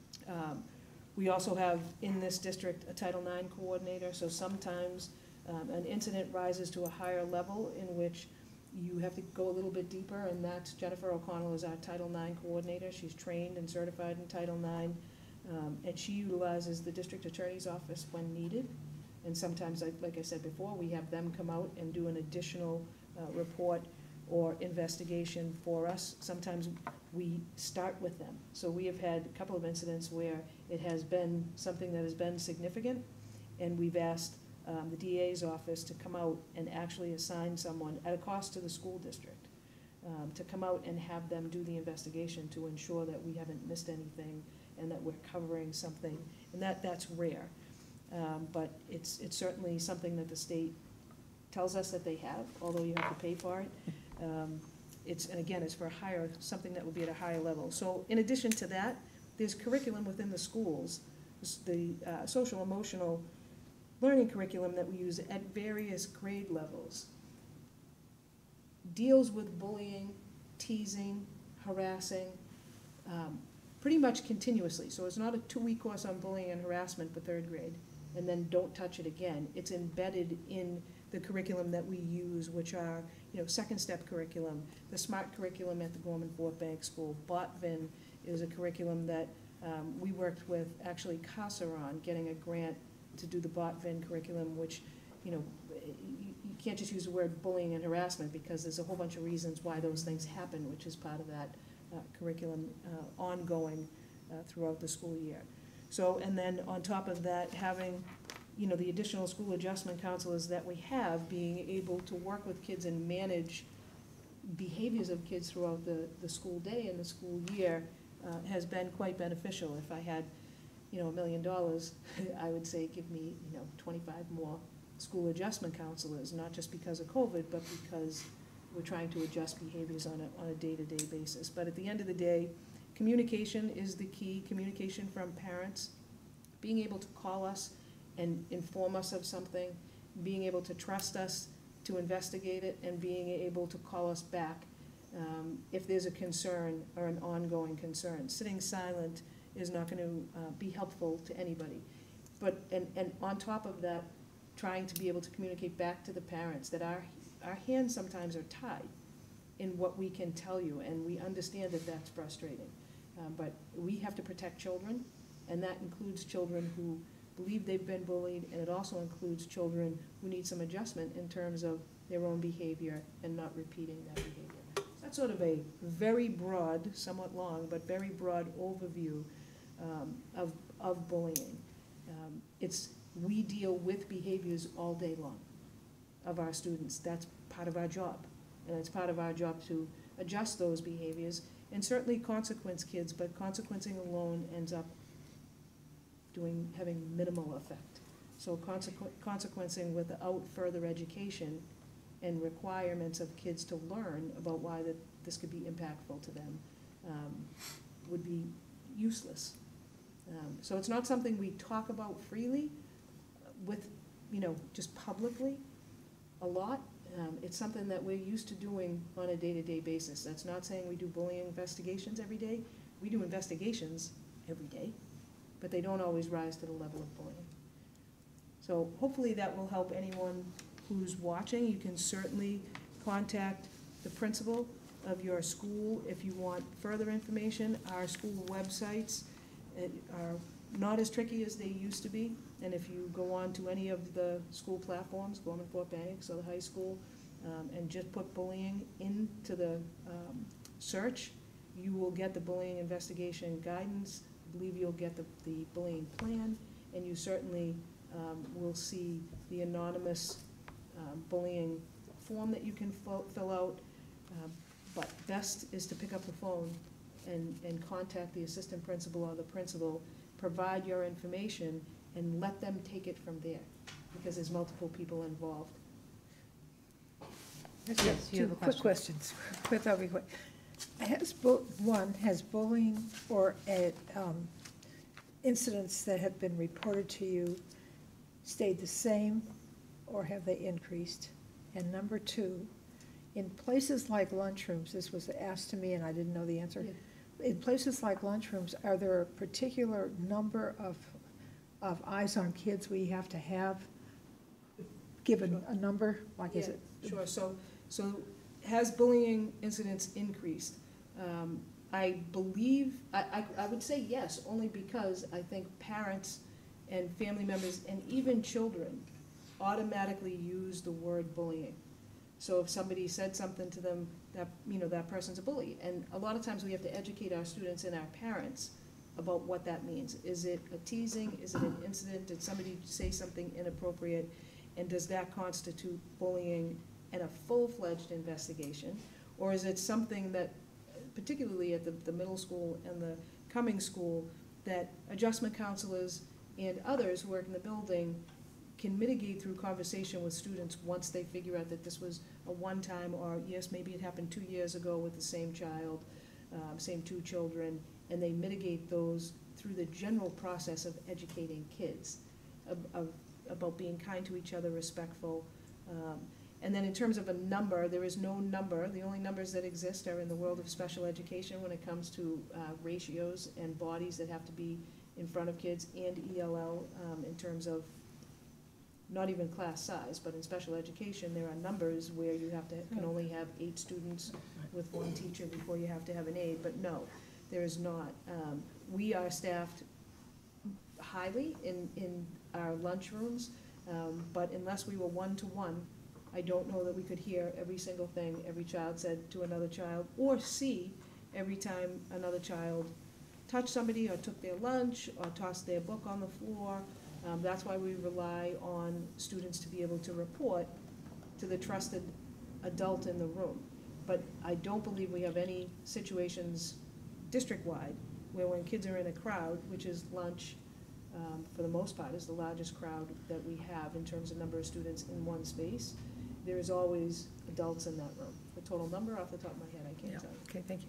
Um, We also have in this district a Title nine coordinator, so sometimes um, an incident rises to a higher level in which you have to go a little bit deeper, and that's Jennifer O'Connell is our Title nine coordinator. She's trained and certified in Title nine, um, and she utilizes the district attorney's office when needed. And sometimes, like, like I said before, we have them come out and do an additional uh, report or investigation for us. Sometimes we start with them. So we have had a couple of incidents where it has been something that has been significant, and we've asked um, the D A's office to come out and actually assign someone at a cost to the school district, um, to come out and have them do the investigation to ensure that we haven't missed anything and that we're covering something. And that, that's rare. Um, but it's, it's certainly something that the state tells us that they have, although you have to pay for it. Um, It's, and again, it's for a higher, something that will be at a higher level. So in addition to that, there's curriculum within the schools, s- the uh, social emotional learning curriculum that we use at various grade levels deals with bullying, teasing, harassing, um, pretty much continuously. So it's not a two-week course on bullying and harassment for third grade, and then don't touch it again. It's embedded in the curriculum that we use, which are, you know, second step curriculum, the SMART curriculum at the Gorman Fort Bank School. BotVin is a curriculum that um, we worked with actually CASA on, getting a grant to do the BotVin curriculum, which, you know, you, you can't just use the word bullying and harassment because there's a whole bunch of reasons why those things happen, which is part of that uh, curriculum uh, ongoing uh, throughout the school year. So, and then on top of that, having, you know, the additional school adjustment counselors that we have, being able to work with kids and manage behaviors of kids throughout the, the school day and the school year uh, has been quite beneficial. If I had, you know, a million dollars, I would say give me, you know, twenty-five more school adjustment counselors, not just because of COVID, but because we're trying to adjust behaviors on a, on a day-to-day basis. But at the end of the day, communication is the key, communication from parents, being able to call us and inform us of something, being able to trust us to investigate it, and being able to call us back um, if there's a concern or an ongoing concern. Sitting silent is not going to uh, be helpful to anybody. But, and, and on top of that, trying to be able to communicate back to the parents that our, our hands sometimes are tied in what we can tell you, and we understand that that's frustrating. Um, but we have to protect children, and that includes children who believe they've been bullied, and it also includes children who need some adjustment in terms of their own behavior and not repeating that behavior. That's sort of a very broad, somewhat long, but very broad overview um, of, of bullying. Um, it's, we deal with behaviors all day long of our students. That's part of our job, and it's part of our job to adjust those behaviors, and certainly consequence kids, but consequencing alone ends up doing, having minimal effect. So consequ consequencing without further education and requirements of kids to learn about why that this could be impactful to them um, would be useless. Um, so it's not something we talk about freely with, you know, just publicly a lot. Um, it's something that we're used to doing on a day-to-day basis. That's not saying we do bullying investigations every day. We do investigations every day, but they don't always rise to the level of bullying. So hopefully that will help anyone who's watching. You can certainly contact the principal of your school if you want further information. Our school websites are not as tricky as they used to be, and if you go on to any of the school platforms, Gorman Fort Bank, so the high school, um, and just put bullying into the um, search, you will get the bullying investigation guidance. I believe you'll get the, the bullying plan, and you certainly um, will see the anonymous um, bullying form that you can fill out. Um, but best is to pick up the phone and, and contact the assistant principal or the principal, provide your information, and let them take it from there, because there's multiple people involved.
Yes,
Yes, you
two
have a
quick
question.
questions, quick, I'll be quick. Has, bu- one, has bullying or uh, um, incidents that have been reported to you stayed the same, or have they increased? And number two, in places like lunchrooms, this was asked to me and I didn't know the answer.
Yeah.
In places like lunchrooms, are there a particular number of, of eyes on kids we have to have, given
Sure.
a number, like is
Yeah,
it?
Sure, so, so has bullying incidents increased? Um, I believe, I, I, I would say yes, only because I think parents and family members and even children automatically use the word bullying. So if somebody said something to them that, you know, that person's a bully. And a lot of times we have to educate our students and our parents about what that means. Is it a teasing? Is it an incident? Did somebody say something inappropriate? And does that constitute bullying and a full-fledged investigation? Or is it something that, particularly at the, the middle school and the Cummings school, that adjustment counselors and others who work in the building can mitigate through conversation with students once they figure out that this was a one-time, or yes, maybe it happened two years ago with the same child, um, same two children, and they mitigate those through the general process of educating kids of, of, about being kind to each other, respectful. Um, and then in terms of a number, there is no number. The only numbers that exist are in the world of special education when it comes to uh, ratios and bodies that have to be in front of kids, and E L L um, in terms of not even class size, but in special education, there are numbers where you have to, can only have eight students with one teacher before you have to have an aide, but no, there is not. Um, we are staffed highly in, in our lunchrooms, um, but unless we were one-to-one, I don't know that we could hear every single thing every child said to another child, or see every time another child touched somebody, or took their lunch, or tossed their book on the floor. Um, that's why we rely on students to be able to report to the trusted adult in the room. But I don't believe we have any situations district-wide where when kids are in a crowd, which is lunch, um, for the most part, is the largest crowd that we have in terms of number of students in one space, there is always adults in that room. The total number, off the top of my head, I can't
Yeah.
tell you.
Okay, thank you.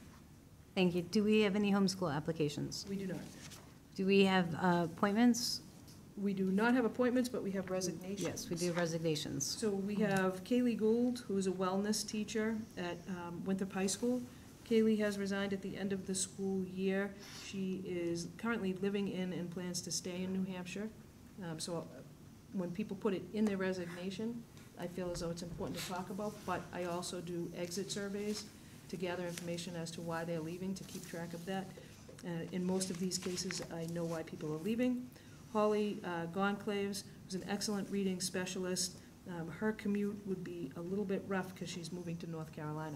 Thank you. Do we have any homeschool applications?
We do not.
Do we have uh, appointments?
We do not have appointments, but we have resignations.
Yes, we do resignations.
So we have Kaylee Gould, who is a wellness teacher at um, Winthrop High School. Kaylee has resigned at the end of the school year. She is currently living in and plans to stay in New Hampshire. Um, So uh, when people put it in their resignation, I feel as though it's important to talk about, but I also do exit surveys to gather information as to why they're leaving, to keep track of that. Uh, In most of these cases, I know why people are leaving. Holly uh, Gonclaves was an excellent reading specialist. Um, Her commute would be a little bit rough because she's moving to North Carolina.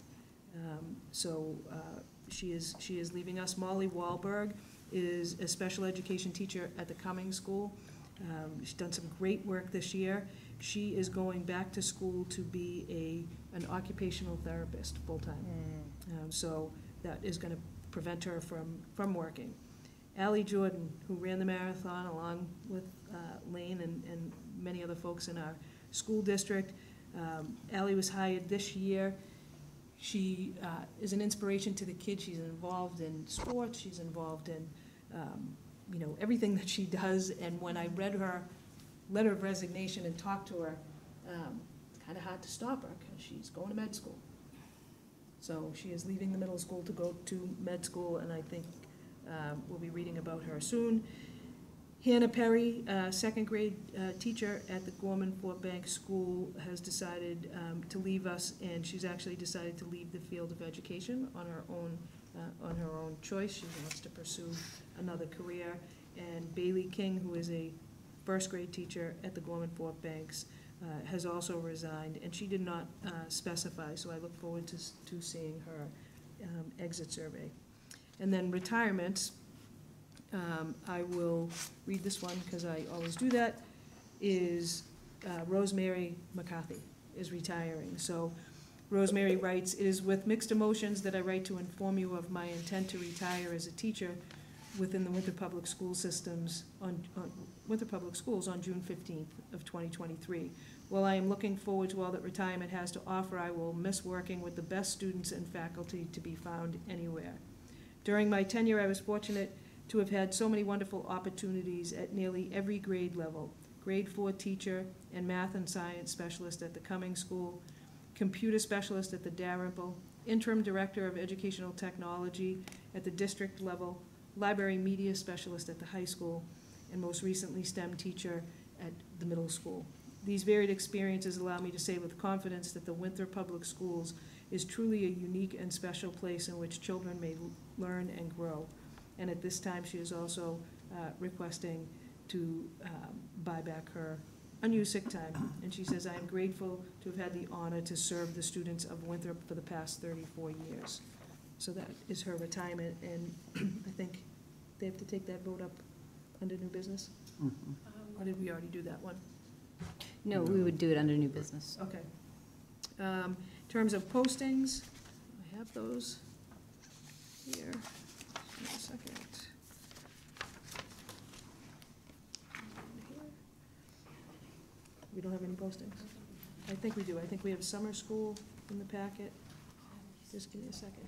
Um, So uh, she is, she is leaving us. Molly Wahlberg is a special education teacher at the Cummings School. Um, She's done some great work this year. She is going back to school to be a, an occupational therapist, full-time. Um, So that is gonna prevent her from, from working. Allie Jordan, who ran the marathon along with uh, Lane and, and many other folks in our school district. Um, Allie was hired this year. She uh, is an inspiration to the kids. She's involved in sports. She's involved in, um, you know, everything that she does. And when I read her letter of resignation and talked to her, um, it's kind of hard to stop her because she's going to med school. So she is leaving the middle school to go to med school, and I think um, we'll be reading about her soon. Hannah Perry, uh, second grade uh, teacher at the Gorman Fort Bank School, has decided um, to leave us, and she's actually decided to leave the field of education on her own, uh, on her own choice. She wants to pursue another career. And Bailey King, who is a first grade teacher at the Gorman Fort Banks, uh, has also resigned, and she did not uh, specify, so I look forward to, s- to seeing her um, exit survey. And then retirements, um, I will read this one because I always do that, is uh, Rosemary McCarthy is retiring. So Rosemary writes, "It is with mixed emotions that I write to inform you of my intent to retire as a teacher within the Winthrop Public School systems on, on Winthrop Public Schools on June fifteenth of twenty twenty-three. While I am looking forward to all that retirement has to offer, I will miss working with the best students and faculty to be found anywhere. During my tenure, I was fortunate to have had so many wonderful opportunities at nearly every grade level. Grade four teacher and math and science specialist at the Cummings School, computer specialist at the Dalrymple, interim director of educational technology at the district level, library media specialist at the high school, and most recently STEM teacher at the middle school. These varied experiences allow me to say with confidence that the Winthrop Public Schools is truly a unique and special place in which children may learn and grow. And at this time, she is also uh, requesting to um, buy back her unused sick time. And she says, "I am grateful to have had the honor to serve the students of Winthrop for the past thirty-four years." So that is her retirement, and I think they have to take that vote up under new business?
Mhm.
Or did we already do that one?
No, we would do it under new business.
Okay. Um, In terms of postings, I have those here. Just give me a second. We don't have any postings? I think we do. I think we have summer school in the packet. Just give me a second.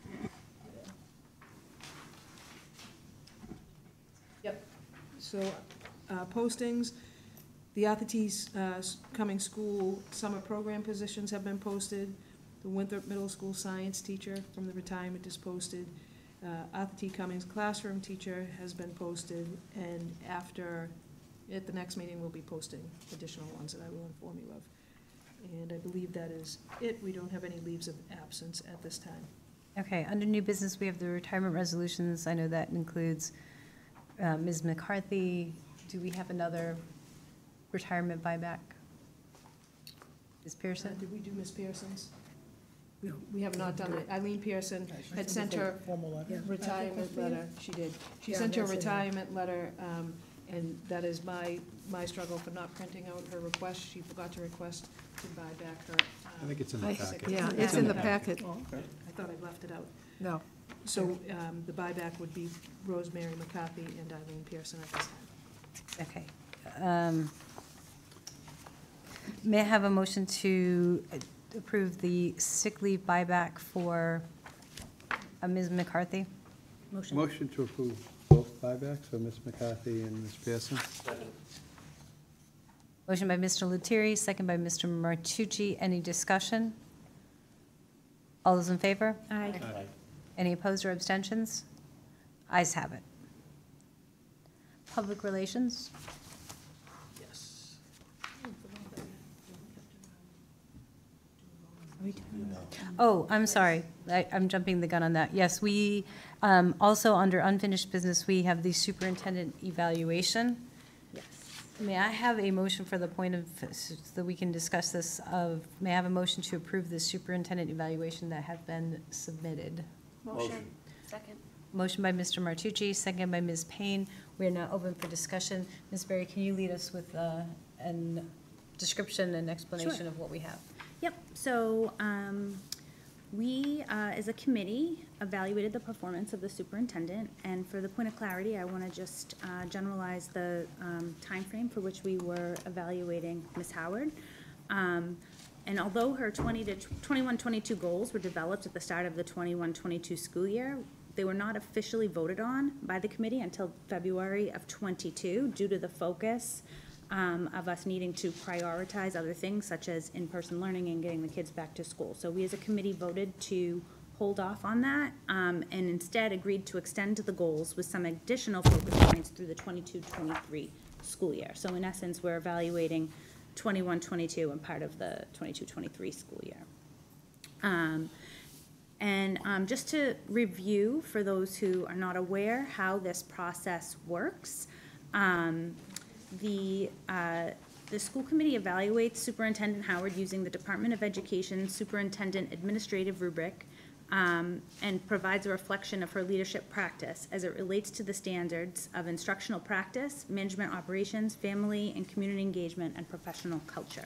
Yep. So, uh, postings, the Arthur T. uh, s- coming school summer program positions have been posted. The Winthrop Middle School science teacher from the retirement is posted. Uh, Arthur T. Cummings classroom teacher has been posted, and after, at the next meeting, we'll be posting additional ones that I will inform you of. And I believe that is it. We don't have any leaves of absence at this time.
Okay, under new business, we have the retirement resolutions. I know that includes uh, Miz McCarthy. Do we have another retirement buyback? Miz
Uh,
Pearson?
Did we do Miss Pearson's? We, we have not done it. Eileen Pearson had sent her retirement letter. She did. She
Yeah,
sent her
that's in there.
retirement letter, um, and that is my, my struggle for not printing out her request. She forgot to request to buy back her.
I think it's in the
I-
packet.
Yeah, it's in the packet.
I thought I left it out.
No.
So, um, the buyback would be Rosemary McCarthy and Eileen Pearson at this time.
Okay. Um, May I have a motion to approve the sick leave buyback for uh, Miz McCarthy? Motion.
Motion to approve both buybacks for Miz McCarthy and Miz Pearson.
Motion by Mister Lettieri, second by Mister Martucci. Any discussion? All those in favor?
Aye.
Any opposed or abstentions? Ayes have it. Public relations?
Yes.
Oh, I'm sorry. I, I'm jumping the gun on that. Yes, we, um, also under unfinished business, we have the superintendent evaluation.
Yes.
May I have a motion for the point of, so that we can discuss this, of, may I have a motion to approve the superintendent evaluation that have been submitted?
Motion. Second.
Motion by Mister Martucci, second by Miz Payne. We are now open for discussion. Miz Berry, can you lead us with uh, an description and explanation
Sure.
of what we have?
Yep, so um, we, uh, as a committee, evaluated the performance of the superintendent, and for the point of clarity, I want to just uh, generalize the um, timeframe for which we were evaluating Miz Howard. Um, And although her twenty to twenty-one twenty-two goals were developed at the start of the twenty-one twenty-two school year, they were not officially voted on by the committee until February of twenty-two due to the focus um, of us needing to prioritize other things such as in-person learning and getting the kids back to school. So we as a committee voted to hold off on that um, and instead agreed to extend the goals with some additional focus points through the twenty-two twenty-three school year. So in essence, we're evaluating twenty-one twenty-two and part of the twenty-two twenty-three school year. Um, and um, just to review, for those who are not aware, how this process works, um, the, uh, the school committee evaluates Superintendent Howard using the Department of Education Superintendent Administrative Rubric um, and provides a reflection of her leadership practice as it relates to the standards of instructional practice, management operations, family and community engagement, and professional culture.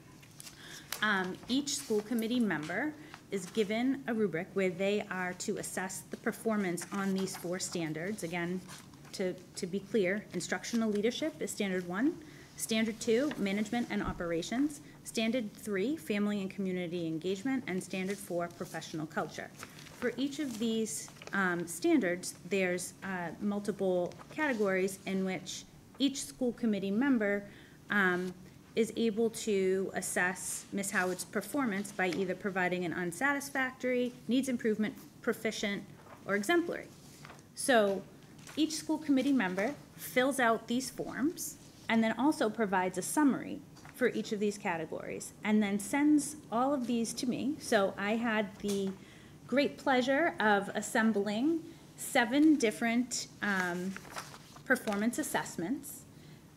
Um, each school committee member is given a rubric where they are to assess the performance on these four standards. Again, to, to be clear, instructional leadership is standard one. Standard two, management and operations. Standard three, family and community engagement. And standard four, professional culture. For each of these um, standards, there's uh, multiple categories in which each school committee member um, is able to assess Miz Howard's performance by either providing an unsatisfactory, needs improvement, proficient, or exemplary. So each school committee member fills out these forms and then also provides a summary for each of these categories and then sends all of these to me. So I had the great pleasure of assembling seven different um, performance assessments.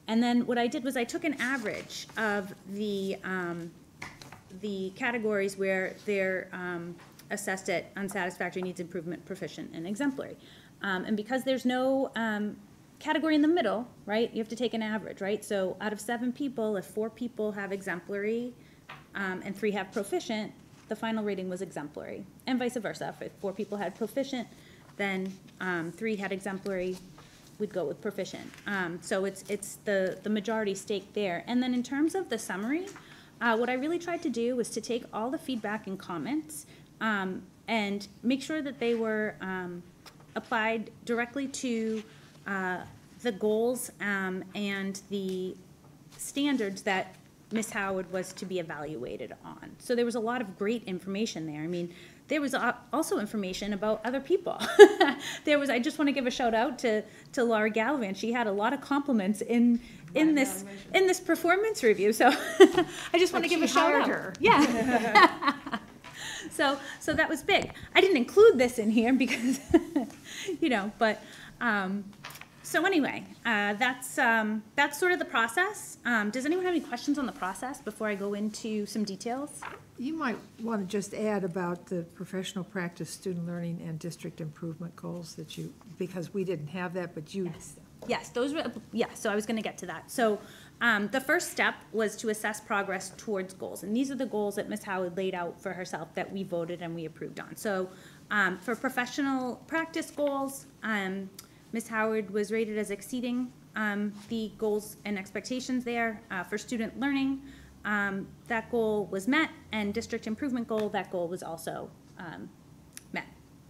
And then what I did was I took an average of the, um, the categories where they're um, assessed at unsatisfactory, needs improvement, proficient, and exemplary. Um, and because there's no um, category in the middle, right, you have to take an average, right? So out of seven people, if four people have exemplary um, and three have proficient, the final rating was exemplary, and vice versa. If four people had proficient, then um, three had exemplary, we'd go with proficient. Um, so it's it's the, the majority stake there. And then in terms of the summary, uh, what I really tried to do was to take all the feedback and comments um, and make sure that they were um, applied directly to uh, the goals um, and the standards that Miz Howard was to be evaluated on. So there was a lot of great information there. I mean, there was also information about other people. There was, I just want to give a shout out to, to Laura Gallivan. She had a lot of compliments in, in this, in this performance review. So I just want to give a shout out. Her. Yeah. So, so that was big. I didn't include this in here because, you know, but, um, so anyway, uh, that's, um, that's sort of the process. Um, does anyone have any questions on the process before I go into some details?
You might want to just add about the professional practice, student learning, and district improvement goals that you, because we didn't have that, but you.
Yes, yes, those were, yeah, so I was gonna get to that. So, um, the first step was to assess progress towards goals, and these are the goals that Miz Howard laid out for herself that we voted and we approved on. So, um, for professional practice goals, um, Miz Howard was rated as exceeding um, the goals and expectations there. Uh, for student learning, um, that goal was met, and district improvement goal, that goal was also um, met.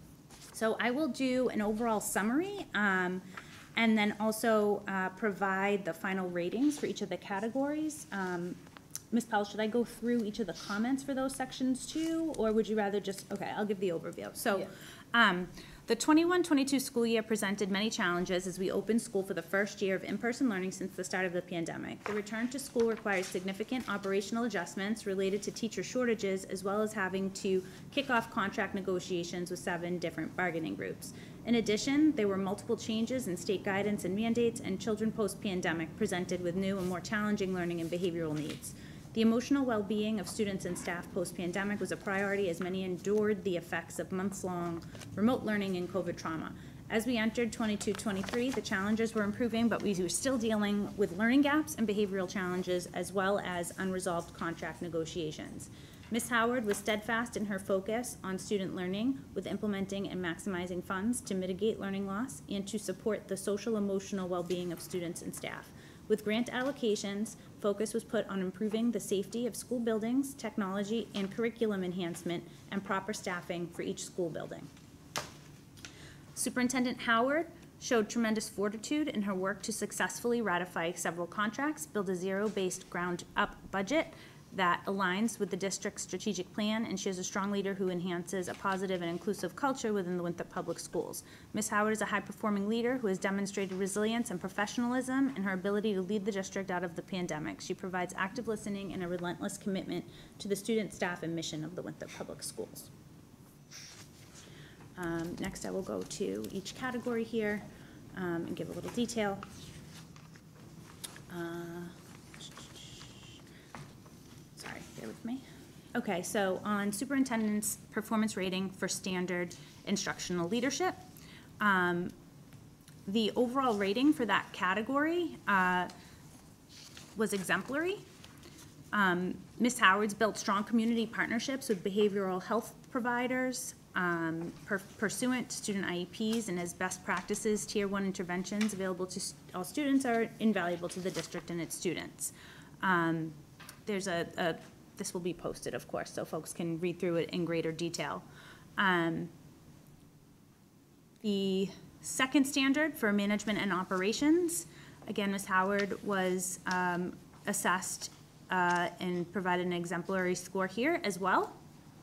So I will do an overall summary um, and then also uh, provide the final ratings for each of the categories. Um, Miz Powell, should I go through each of the comments for those sections too, or would you rather just, okay, I'll give the overview. So.
Yeah.
Um, The twenty-one twenty-two school year presented many challenges as we opened school for the first year of in-person learning since the start of the pandemic. The return to school requires significant operational adjustments related to teacher shortages, as well as having to kick off contract negotiations with seven different bargaining groups. In addition, there were multiple changes in state guidance and mandates, and children post-pandemic presented with new and more challenging learning and behavioral needs. The emotional well-being of students and staff post-pandemic was a priority as many endured the effects of months-long remote learning and COVID trauma. As we entered twenty-two twenty-three, the challenges were improving, but we were still dealing with learning gaps and behavioral challenges, as well as unresolved contract negotiations. Miz Howard was steadfast in her focus on student learning, with implementing and maximizing funds to mitigate learning loss and to support the social emotional well-being of students and staff. With grant allocations, focus was put on improving the safety of school buildings, technology, and curriculum enhancement, and proper staffing for each school building. Superintendent Howard showed tremendous fortitude in her work to successfully ratify several contracts, build a zero-based ground-up budget that aligns with the district's strategic plan, and she is a strong leader who enhances a positive and inclusive culture within the Winthrop Public Schools. Miz Howard is a high-performing leader who has demonstrated resilience and professionalism in her ability to lead the district out of the pandemic. She provides active listening and a relentless commitment to the student, staff, and mission of the Winthrop Public Schools. Um, next, I will go to each category here um, and give a little detail. Uh, Sorry, bear with me. Okay, so on superintendent's performance rating for standard instructional leadership, um, the overall rating for that category uh, was exemplary. Um, Miz Howard's built strong community partnerships with behavioral health providers, um, per pursuant to student I E Ps, and as best practices, tier one interventions available to all students are invaluable to the district and its students. Um, There's a, a, this will be posted, of course, so folks can read through it in greater detail. Um, the second standard for management and operations, again, Miz Howard was um, assessed uh, and provided an exemplary score here as well.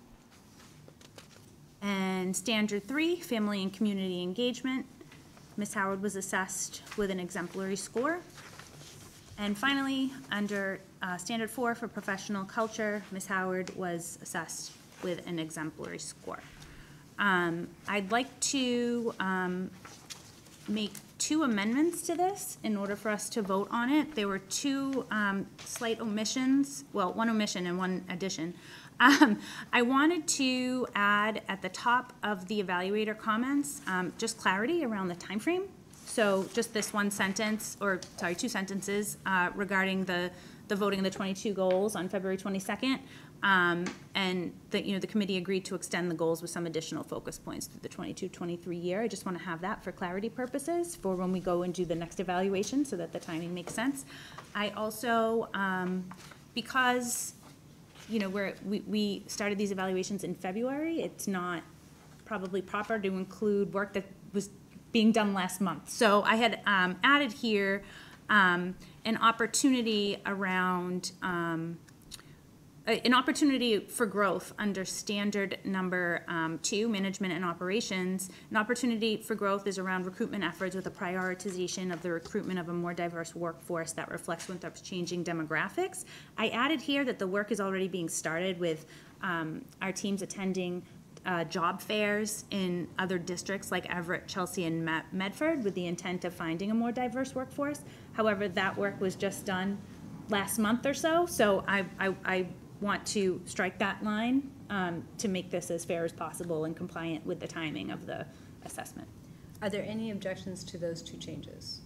And standard three, family and community engagement, Miz Howard was assessed with an exemplary score. And finally, under uh, standard four for professional culture, Miz Howard was assessed with an exemplary score. Um, I'd like to um, make two amendments to this in order for us to vote on it. There were two um, slight omissions, well, one omission and one addition. Um, I wanted to add at the top of the evaluator comments, um, just clarity around the timeframe. So just this one sentence, or sorry, two sentences uh, regarding the, the voting of the twenty-two goals on February twenty-second. Um, and the, you know, the committee agreed to extend the goals with some additional focus points through the twenty-two twenty-three year. I just want to have that for clarity purposes for when we go and do the next evaluation so that the timing makes sense. I also, um, because, you know, we're, we, we started these evaluations in February, it's not probably proper to include work that was being done last month. So I had um, added here um, an opportunity around, um, an opportunity for growth under standard number um, two, management and operations. An opportunity for growth is around recruitment efforts with a prioritization of the recruitment of a more diverse workforce that reflects Winthrop's changing demographics. I added here that the work is already being started with um, our teams attending uh, job fairs in other districts like Everett, Chelsea, and Medford with the intent of finding a more diverse workforce. However, that work was just done last month or so, so I, I, I want to strike that line um, to make this as fair as possible and compliant with the timing of the assessment.
Are there any objections to those two changes?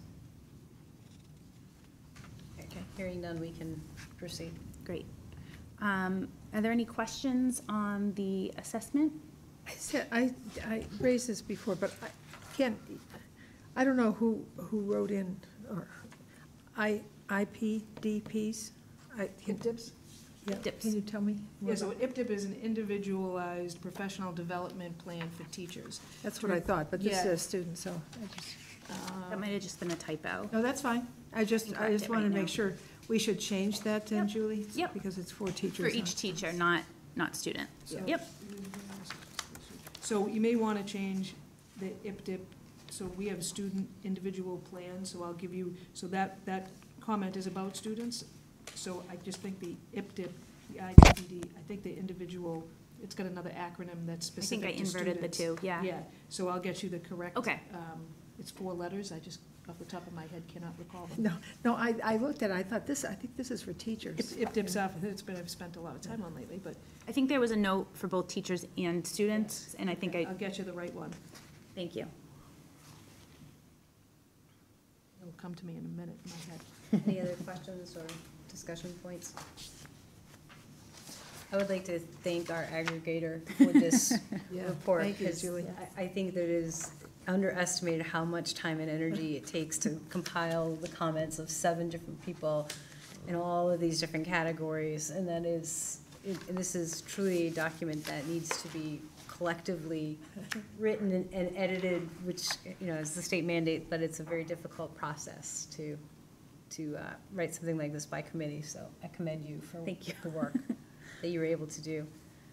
Okay, hearing none, we can proceed.
Great. Um, are there any questions on the assessment?
I said, I, I raised this before, but I can't, I don't know who, who wrote in, or I, I P D Ps? I,
I P Ds?
Yeah,
I P Ds.
can you tell me?
Yeah, so I P D is an individualized professional development plan for teachers.
That's what I thought, but this
Yeah.
says student, so I just,
That might have just been a typo.
no, that's fine. I just,
can
I
correct
just
it
wanted
right
to make
now.
sure, we should change that then,
Yep.
Julie?
Yep.
Because it's for teachers.
For each
not-
teacher, not, not student.
So-
Yep.
So you may want to change the I P D, so we have a student individual plan, so I'll give you, so that, that comment is about students. So I just think the I P D, the I P D, I think the individual, it's got another acronym that's
I think
specific
I
to
inverted the
students.
two, yeah.
Yeah, so I'll get you the correct.
Okay.
um, It's four letters, I just, off the top of my head, cannot recall them.
No, no, I, I looked at it, I thought this, I think this is for teachers.
I P D stuff, it's been, I've spent a lot of time on lately, but
I think there was a note for both teachers and students, and I think I,
I'll get you the right one.
thank you.
It'll come to me in a minute in my head.
Any other questions or discussion points? I would like to thank our aggregator for this
Yeah,
report.
thank you,
'cause
Julie.
I, I think that it is underestimated how much time and energy it takes to compile the comments of seven different people in all of these different categories. And that is, it- and this is truly a document that needs to be collectively written and- and edited, which, you know, is the state mandate, but it's a very difficult process to, to uh, write something like this by committee. So I commend you for
Thank you.
the work that you were able to do.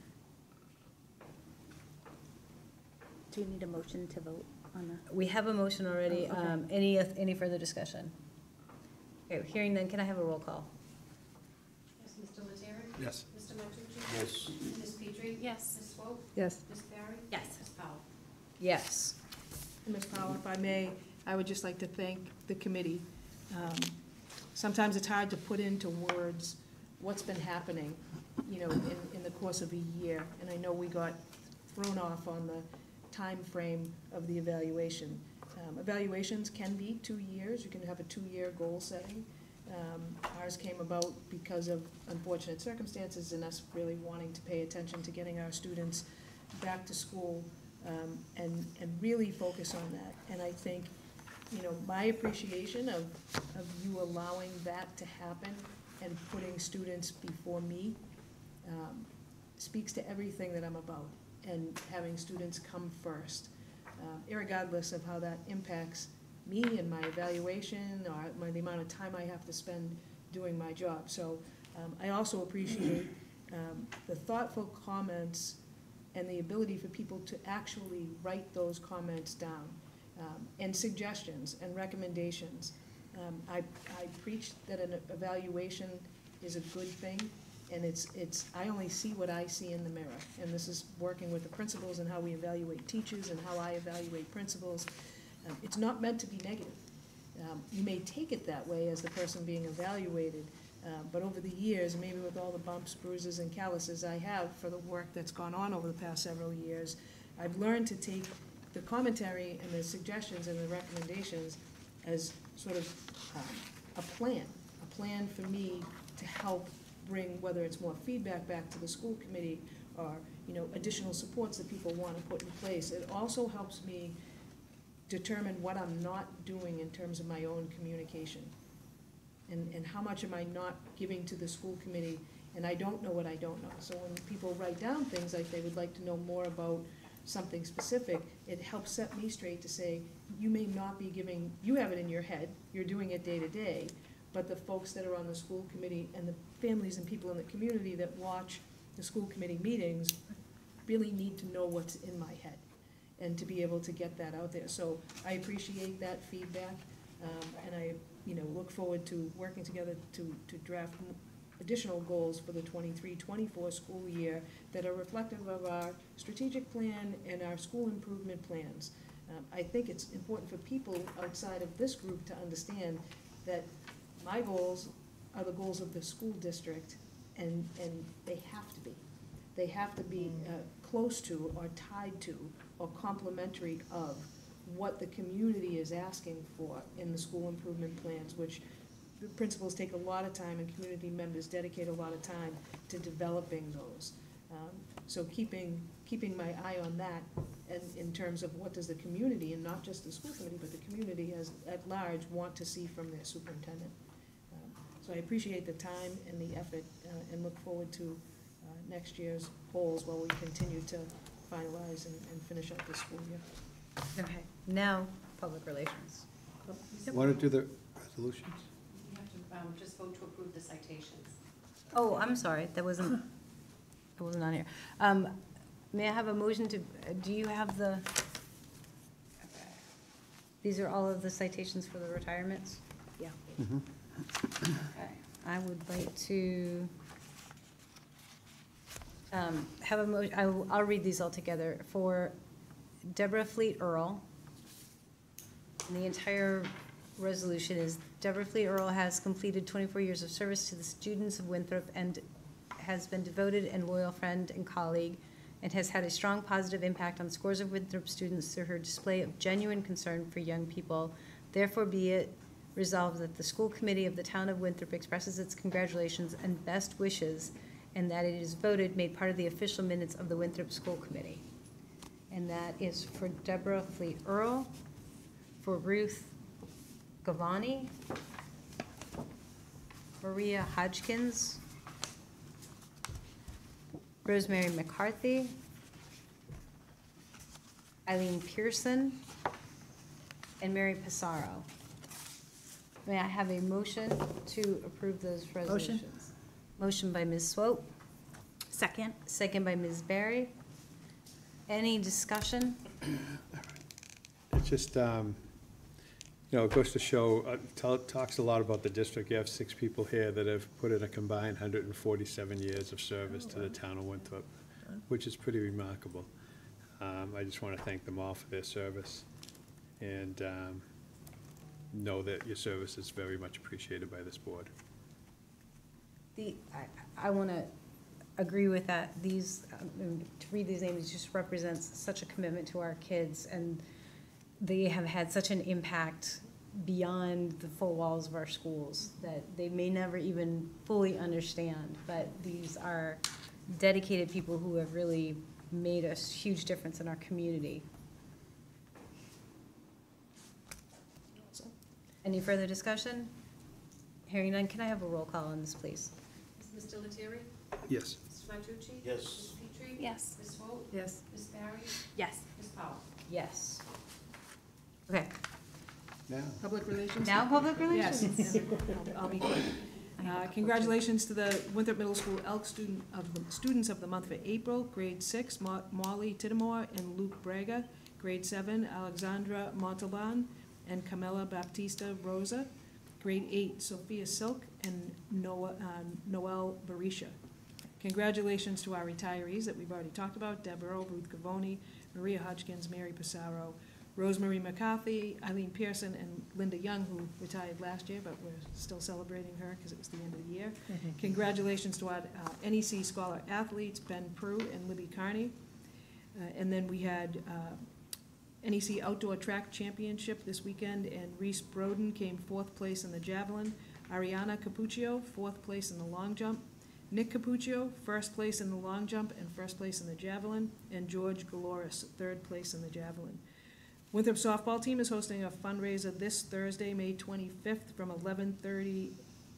Do we need a motion to vote on that?
We have a motion already.
Oh, okay.
Um, Any, any further discussion? Okay, hearing none, can I have a roll call?
Yes, Mister Lettieri?
Yes.
Mister Matucci?
Yes.
Miz Petrie?
Yes.
Miz Swope?
Yes,
Miz Barry?
Yes.
Miz Powell?
Yes.
And Miz Powell, if I may, I would just like to thank the committee. Um, Sometimes it's hard to put into words what's been happening, you know, in, in the course of a year. And I know we got thrown off on the time frame of the evaluation. Um, Evaluations can be two years. You can have a two-year goal setting. Um, Ours came about because of unfortunate circumstances and us really wanting to pay attention to getting our students back to school um, and, and really focus on that. And I think, you know, my appreciation of, of you allowing that to happen and putting students before me um, speaks to everything that I'm about, and having students come first, um, irregardless of how that impacts me and my evaluation or my, the amount of time I have to spend doing my job. So um, I also appreciate um, the thoughtful comments and the ability for people to actually write those comments down, um, and suggestions and recommendations. Um, I, I preach that an evaluation is a good thing, and it's, it's, I only see what I see in the mirror. And this is working with the principals and how we evaluate teachers and how I evaluate principals. Um, It's not meant to be negative. Um, You may take it that way as the person being evaluated, uh, but over the years, maybe with all the bumps, bruises, and calluses I have for the work that's gone on over the past several years, I've learned to take the commentary and the suggestions and the recommendations as sort of um, a plan, a plan for me to help bring, whether it's more feedback back to the school committee or, you know, additional supports that people want to put in place. It also helps me determine what I'm not doing in terms of my own communication. And, and how much am I not giving to the school committee, and I don't know what I don't know. So when people write down things like they would like to know more about something specific, it helps set me straight to say, you may not be giving, you have it in your head, you're doing it day to day, but the folks that are on the school committee and the families and people in the community that watch the school committee meetings really need to know what's in my head, and to be able to get that out there. So I appreciate that feedback, um, and I, you know, look forward to working together to, to draft m- additional goals for the twenty-three twenty-four school year that are reflective of our strategic plan and our school improvement plans. Um, I think it's important for people outside of this group to understand that my goals are the goals of the school district, and, and they have to be. They have to be uh, close to or tied to or complementary of what the community is asking for in the school improvement plans, which the principals take a lot of time and community members dedicate a lot of time to developing those. Um, So keeping, keeping my eye on that, and in terms of what does the community, and not just the school committee, but the community as, at large, want to see from their superintendent. Um, So I appreciate the time and the effort, uh, and look forward to uh, next year's goals while we continue to finalize and, and finish up this school year.
Okay, now, public relations.
Want to do the resolutions?
You have to um, just vote to approve the citations.
Oh, I'm sorry, that wasn't, that wasn't on here. Um, May I have a motion to, do you have the, these are all of the citations for the retirements?
Yeah.
Mhm.
Okay, I would like to um, have a mo, I will, I'll read these all together. For Deborah Fleet Earl, and the entire resolution is, Deborah Fleet Earl has completed twenty-four years of service to the students of Winthrop and has been devoted and loyal friend and colleague, and has had a strong positive impact on scores of Winthrop students through her display of genuine concern for young people. Therefore be it resolved that the school committee of the town of Winthrop expresses its congratulations and best wishes, and that it is voted, made part of the official minutes of the Winthrop School Committee. And that is for Deborah Fleet Earl, for Ruth Gavani, Maria Hodgkins, Rosemary McCarthy, Eileen Pearson, and Mary Pissarro. May I have a motion to approve those resolutions? Motion by Miz Swope,
Second?
second by Miz Barry. Any discussion?
It just, um, you know, it goes to show, uh, tell- talks a lot about the district. You have six people here that have put in a combined one hundred and forty-seven years of service to the town of Winthrop, which is pretty remarkable. Um, I just want to thank them all for their service, and um, know that your service is very much appreciated by this board.
The, I, I want to agree with that. These, um, to read these names just represents such a commitment to our kids, and they have had such an impact beyond the four walls of our schools that they may never even fully understand. But these are dedicated people who have really made a huge difference in our community. Any further discussion? Hearing none, can I have a roll call on this, please?
Mister Lettieri?
Yes.
Mister Matucci?
Yes.
Miz Petrie?
Yes.
Miz Swope?
Yes.
Miz Barry?
Yes.
Miz Powell?
Yes. Okay,
Now.
Public relations?
now public
Yes,
relations.
I'll- I'll be quick. Uh, Congratulations to the Winthrop Middle School Elk student of the, students of the month for April, grade six, Mo- Molly Tittlemore and Luke Braga, grade seven, Alexandra Montalban and Camilla Baptista Rosa, grade eight, Sophia Silk and Noah, uh, Noel Barisha. Congratulations to our retirees that we've already talked about, Deborah Earl, Ruth Gavoni, Maria Hodgkins, Mary Pissarro, Rosemary McCarthy, Eileen Pearson, and Linda Young, who retired last year, but we're still celebrating her because it was the end of the year. Congratulations to our uh, N E C Scholar athletes, Ben Prue and Libby Carney. Uh, And then we had uh, N E C Outdoor Track Championship this weekend, and Reese Broden came fourth place in the javelin. Ariana Capuccio, fourth place in the long jump. Nick Capuccio, first place in the long jump and first place in the javelin. And George Galoris, third place in the javelin. Winthrop softball team is hosting a fundraiser this Thursday, May twenty-fifth, from eleven thirty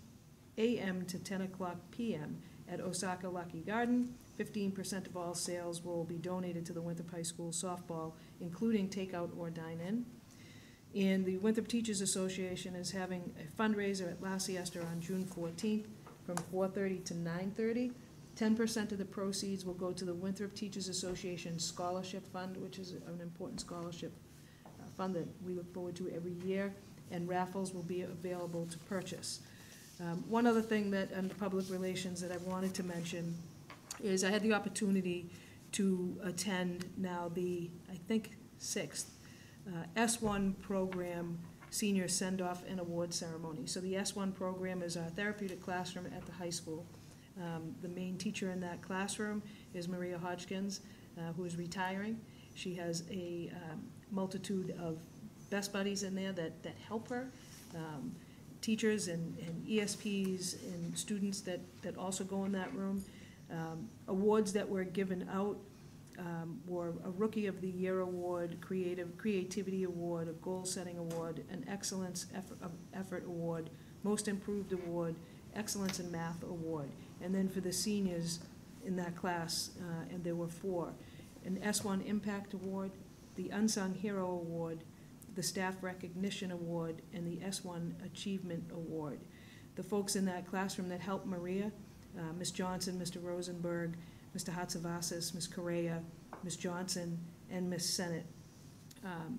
a m to ten o'clock p m at Osaka Lucky Garden. Fifteen percent of all sales will be donated to the Winthrop High School softball, including takeout or dine-in. And the Winthrop Teachers Association is having a fundraiser at La Siesta on June fourteenth from four thirty to nine thirty. Ten percent of the proceeds will go to the Winthrop Teachers Association Scholarship Fund, which is an important scholarship uh, fund that we look forward to every year, and raffles will be available to purchase. Um, One other thing that, under public relations, that I wanted to mention is I had the opportunity to attend now the, I think, sixth uh, S one program senior send-off and award ceremony. So the S one program is our therapeutic classroom at the high school. Um, The main teacher in that classroom is Maria Hodgkins, uh, who is retiring. She has a um, multitude of best buddies in there that, that help her. Um, teachers and, and E S Ps and students that, that also go in that room. Um, awards that were given out um, were a Rookie of the Year Award, Creative Creativity Award, a Goal Setting Award, an Excellence Effort, Effort Award, Most Improved Award, Excellence in Math Award. And then for the seniors in that class, uh, and there were four, an S one Impact Award, the Unsung Hero Award, the Staff Recognition Award, and the S one Achievement Award. The folks in that classroom that helped Maria, uh, Miz Johnson, Mister Rosenberg, Mister Hatzavasis, Miz Correa, Miz Johnson, and Miz Sennett. Um,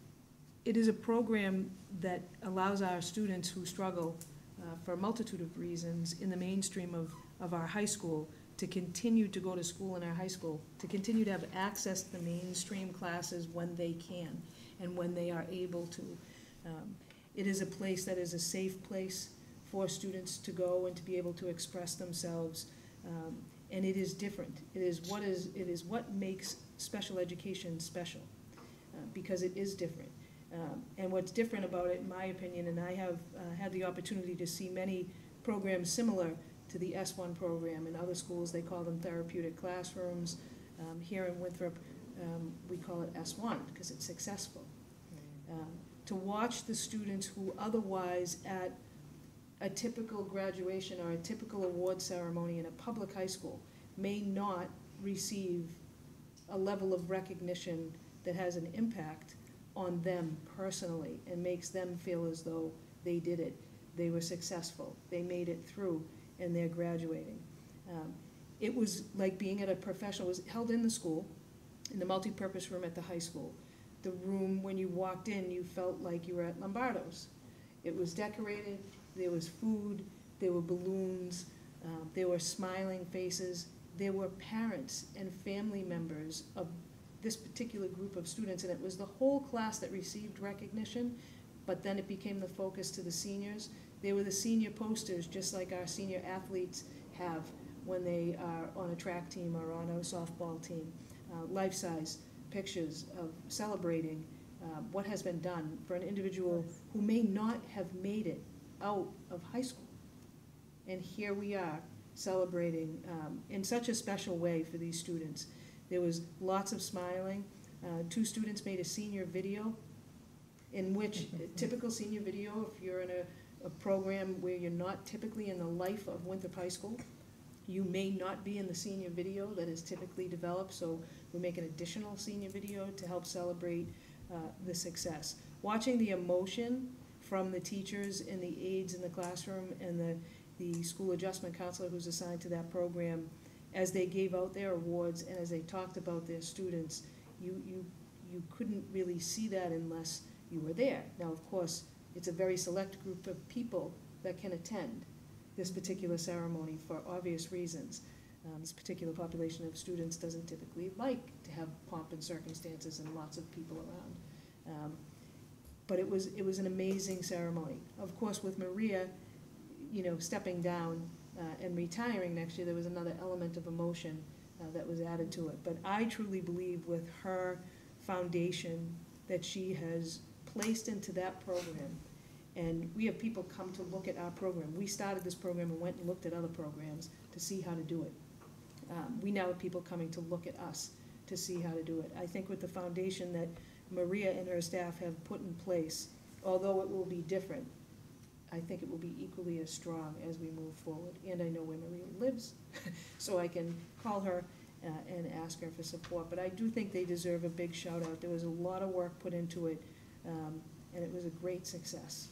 it is a program that allows our students who struggle uh, for a multitude of reasons in the mainstream of, of our high school to continue to go to school in our high school, to continue to have access to the mainstream classes when they can and when they are able to. Um, it is a place that is a safe place for students to go and to be able to express themselves. Um, and it is different. It is what is it is what makes special education special, uh, because it is different. Um, and what's different about it, in my opinion, and I have uh, had the opportunity to see many programs similar to the S one program. In other schools, they call them therapeutic classrooms. Um, here in Winthrop, um, we call it S one because it's successful. Um, to watch the students who otherwise at a typical graduation or a typical award ceremony in a public high school may not receive a level of recognition that has an impact on them personally and makes them feel as though they did it, they were successful, they made it through, and they're graduating. Um, it was like being at a professional, it was held in the school, in the multipurpose room at the high school. The room, when you walked in, you felt like you were at Lombardo's. It was decorated, there was food, there were balloons, uh, there were smiling faces, there were parents and family members of this particular group of students, and it was the whole class that received recognition, but then it became the focus to the seniors. They were the senior posters, just like our senior athletes have when they are on a track team or on a softball team. Uh, life-size pictures of celebrating uh, what has been done for an individual who may not have made it out of high school. And here we are celebrating um, in such a special way for these students. There was lots of smiling. Uh, two students made a senior video in which, a typical senior video, if you're in a, a program where you're not typically in the life of Winthrop High School, you may not be in the senior video that is typically developed, so we make an additional senior video to help celebrate uh, the success. Watching the emotion from the teachers and the aides in the classroom and the, the school adjustment counselor who's assigned to that program as they gave out their awards and as they talked about their students, you, you, you couldn't really see that unless you were there. Now, of course, it's a very select group of people that can attend this particular ceremony for obvious reasons. Um, this particular population of students doesn't typically like to have pomp and circumstances and lots of people around. Um, But it was, it was an amazing ceremony. Of course, with Maria, you know, stepping down uh, and retiring next year, there was another element of emotion uh, that was added to it. But I truly believe with her foundation that she has placed into that program, and we have people come to look at our program. We started this program and went and looked at other programs to see how to do it. Um, We now have people coming to look at us to see how to do it. I think with the foundation that Maria and her staff have put in place, although it will be different, I think it will be equally as strong as we move forward. And I know where Maria lives, so I can call her uh, and ask her for support. But I do think they deserve a big shout out. There was a lot of work put into it, um, and it was a great success.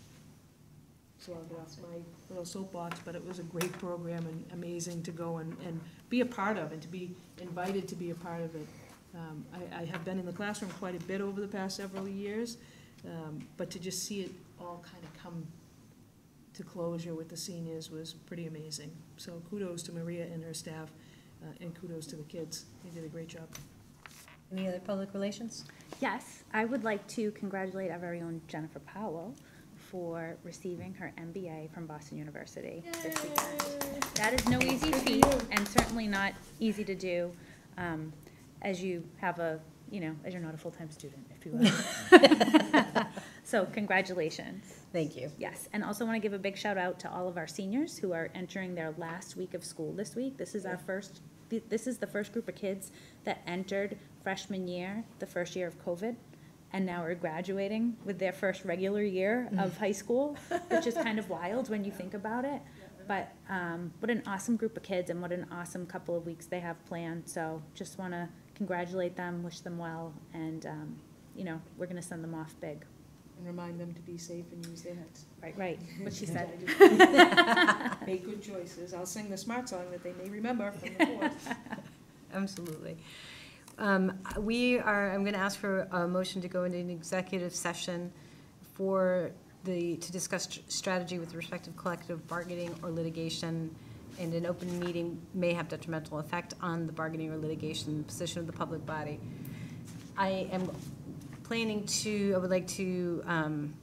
So I'll get off my little soapbox, but it was a great program and amazing to go and, and be a part of, and to be invited to be a part of it. Um, I, I have been in the classroom quite a bit over the past several years, um, but to just see it all kind of come to closure with the seniors was pretty amazing. So kudos to Maria and her staff, uh, and kudos to the kids. They did a great job.
Any other public relations?
Yes, I would like to congratulate our very own Jennifer Powell for receiving her M B A from Boston University this weekend. That is no easy feat, and certainly not easy to do, um, as you have a, you know, as you're not a full-time student, if you will. So congratulations.
Thank you.
Yes, and also want to give a big shout out to all of our seniors who are entering their last week of school this week. This is our first, th- this is the first group of kids that entered freshman year, the first year of COVID, and now are graduating with their first regular year of high school, which is kind of wild when you think about it. But um, what an awesome group of kids, and what an awesome couple of weeks they have planned. So just want to congratulate them, wish them well, and, um, you know, we're going to send them off big.
And remind them to be safe and use their heads.
Right, right, what she said.
Make good choices. I'll sing the smart song that they may remember from the course.
Absolutely. Um, We are, I'm going to ask for a motion to go into an executive session for the, to discuss st- strategy with respect to collective bargaining or litigation, and an open meeting may have detrimental effect on the bargaining or litigation position of the public body. I am planning to, I would like to um,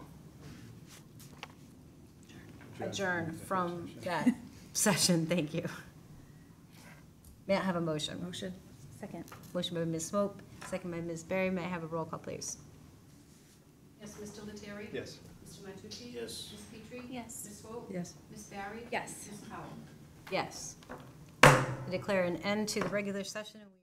adjourn from that session. Thank you. May I have a motion?
Motion. Second.
Motion by Miz Swope, second by Miz Berry. May I have a roll call, please?
Yes, Mister Lettieri?
Yes.
Mister Matucci?
Yes.
Miz Petrie?
Yes.
Miz Swope?
Yes.
Miz Barry?
Yes.
Miz Powell?
Yes. I declare an end to the regular session.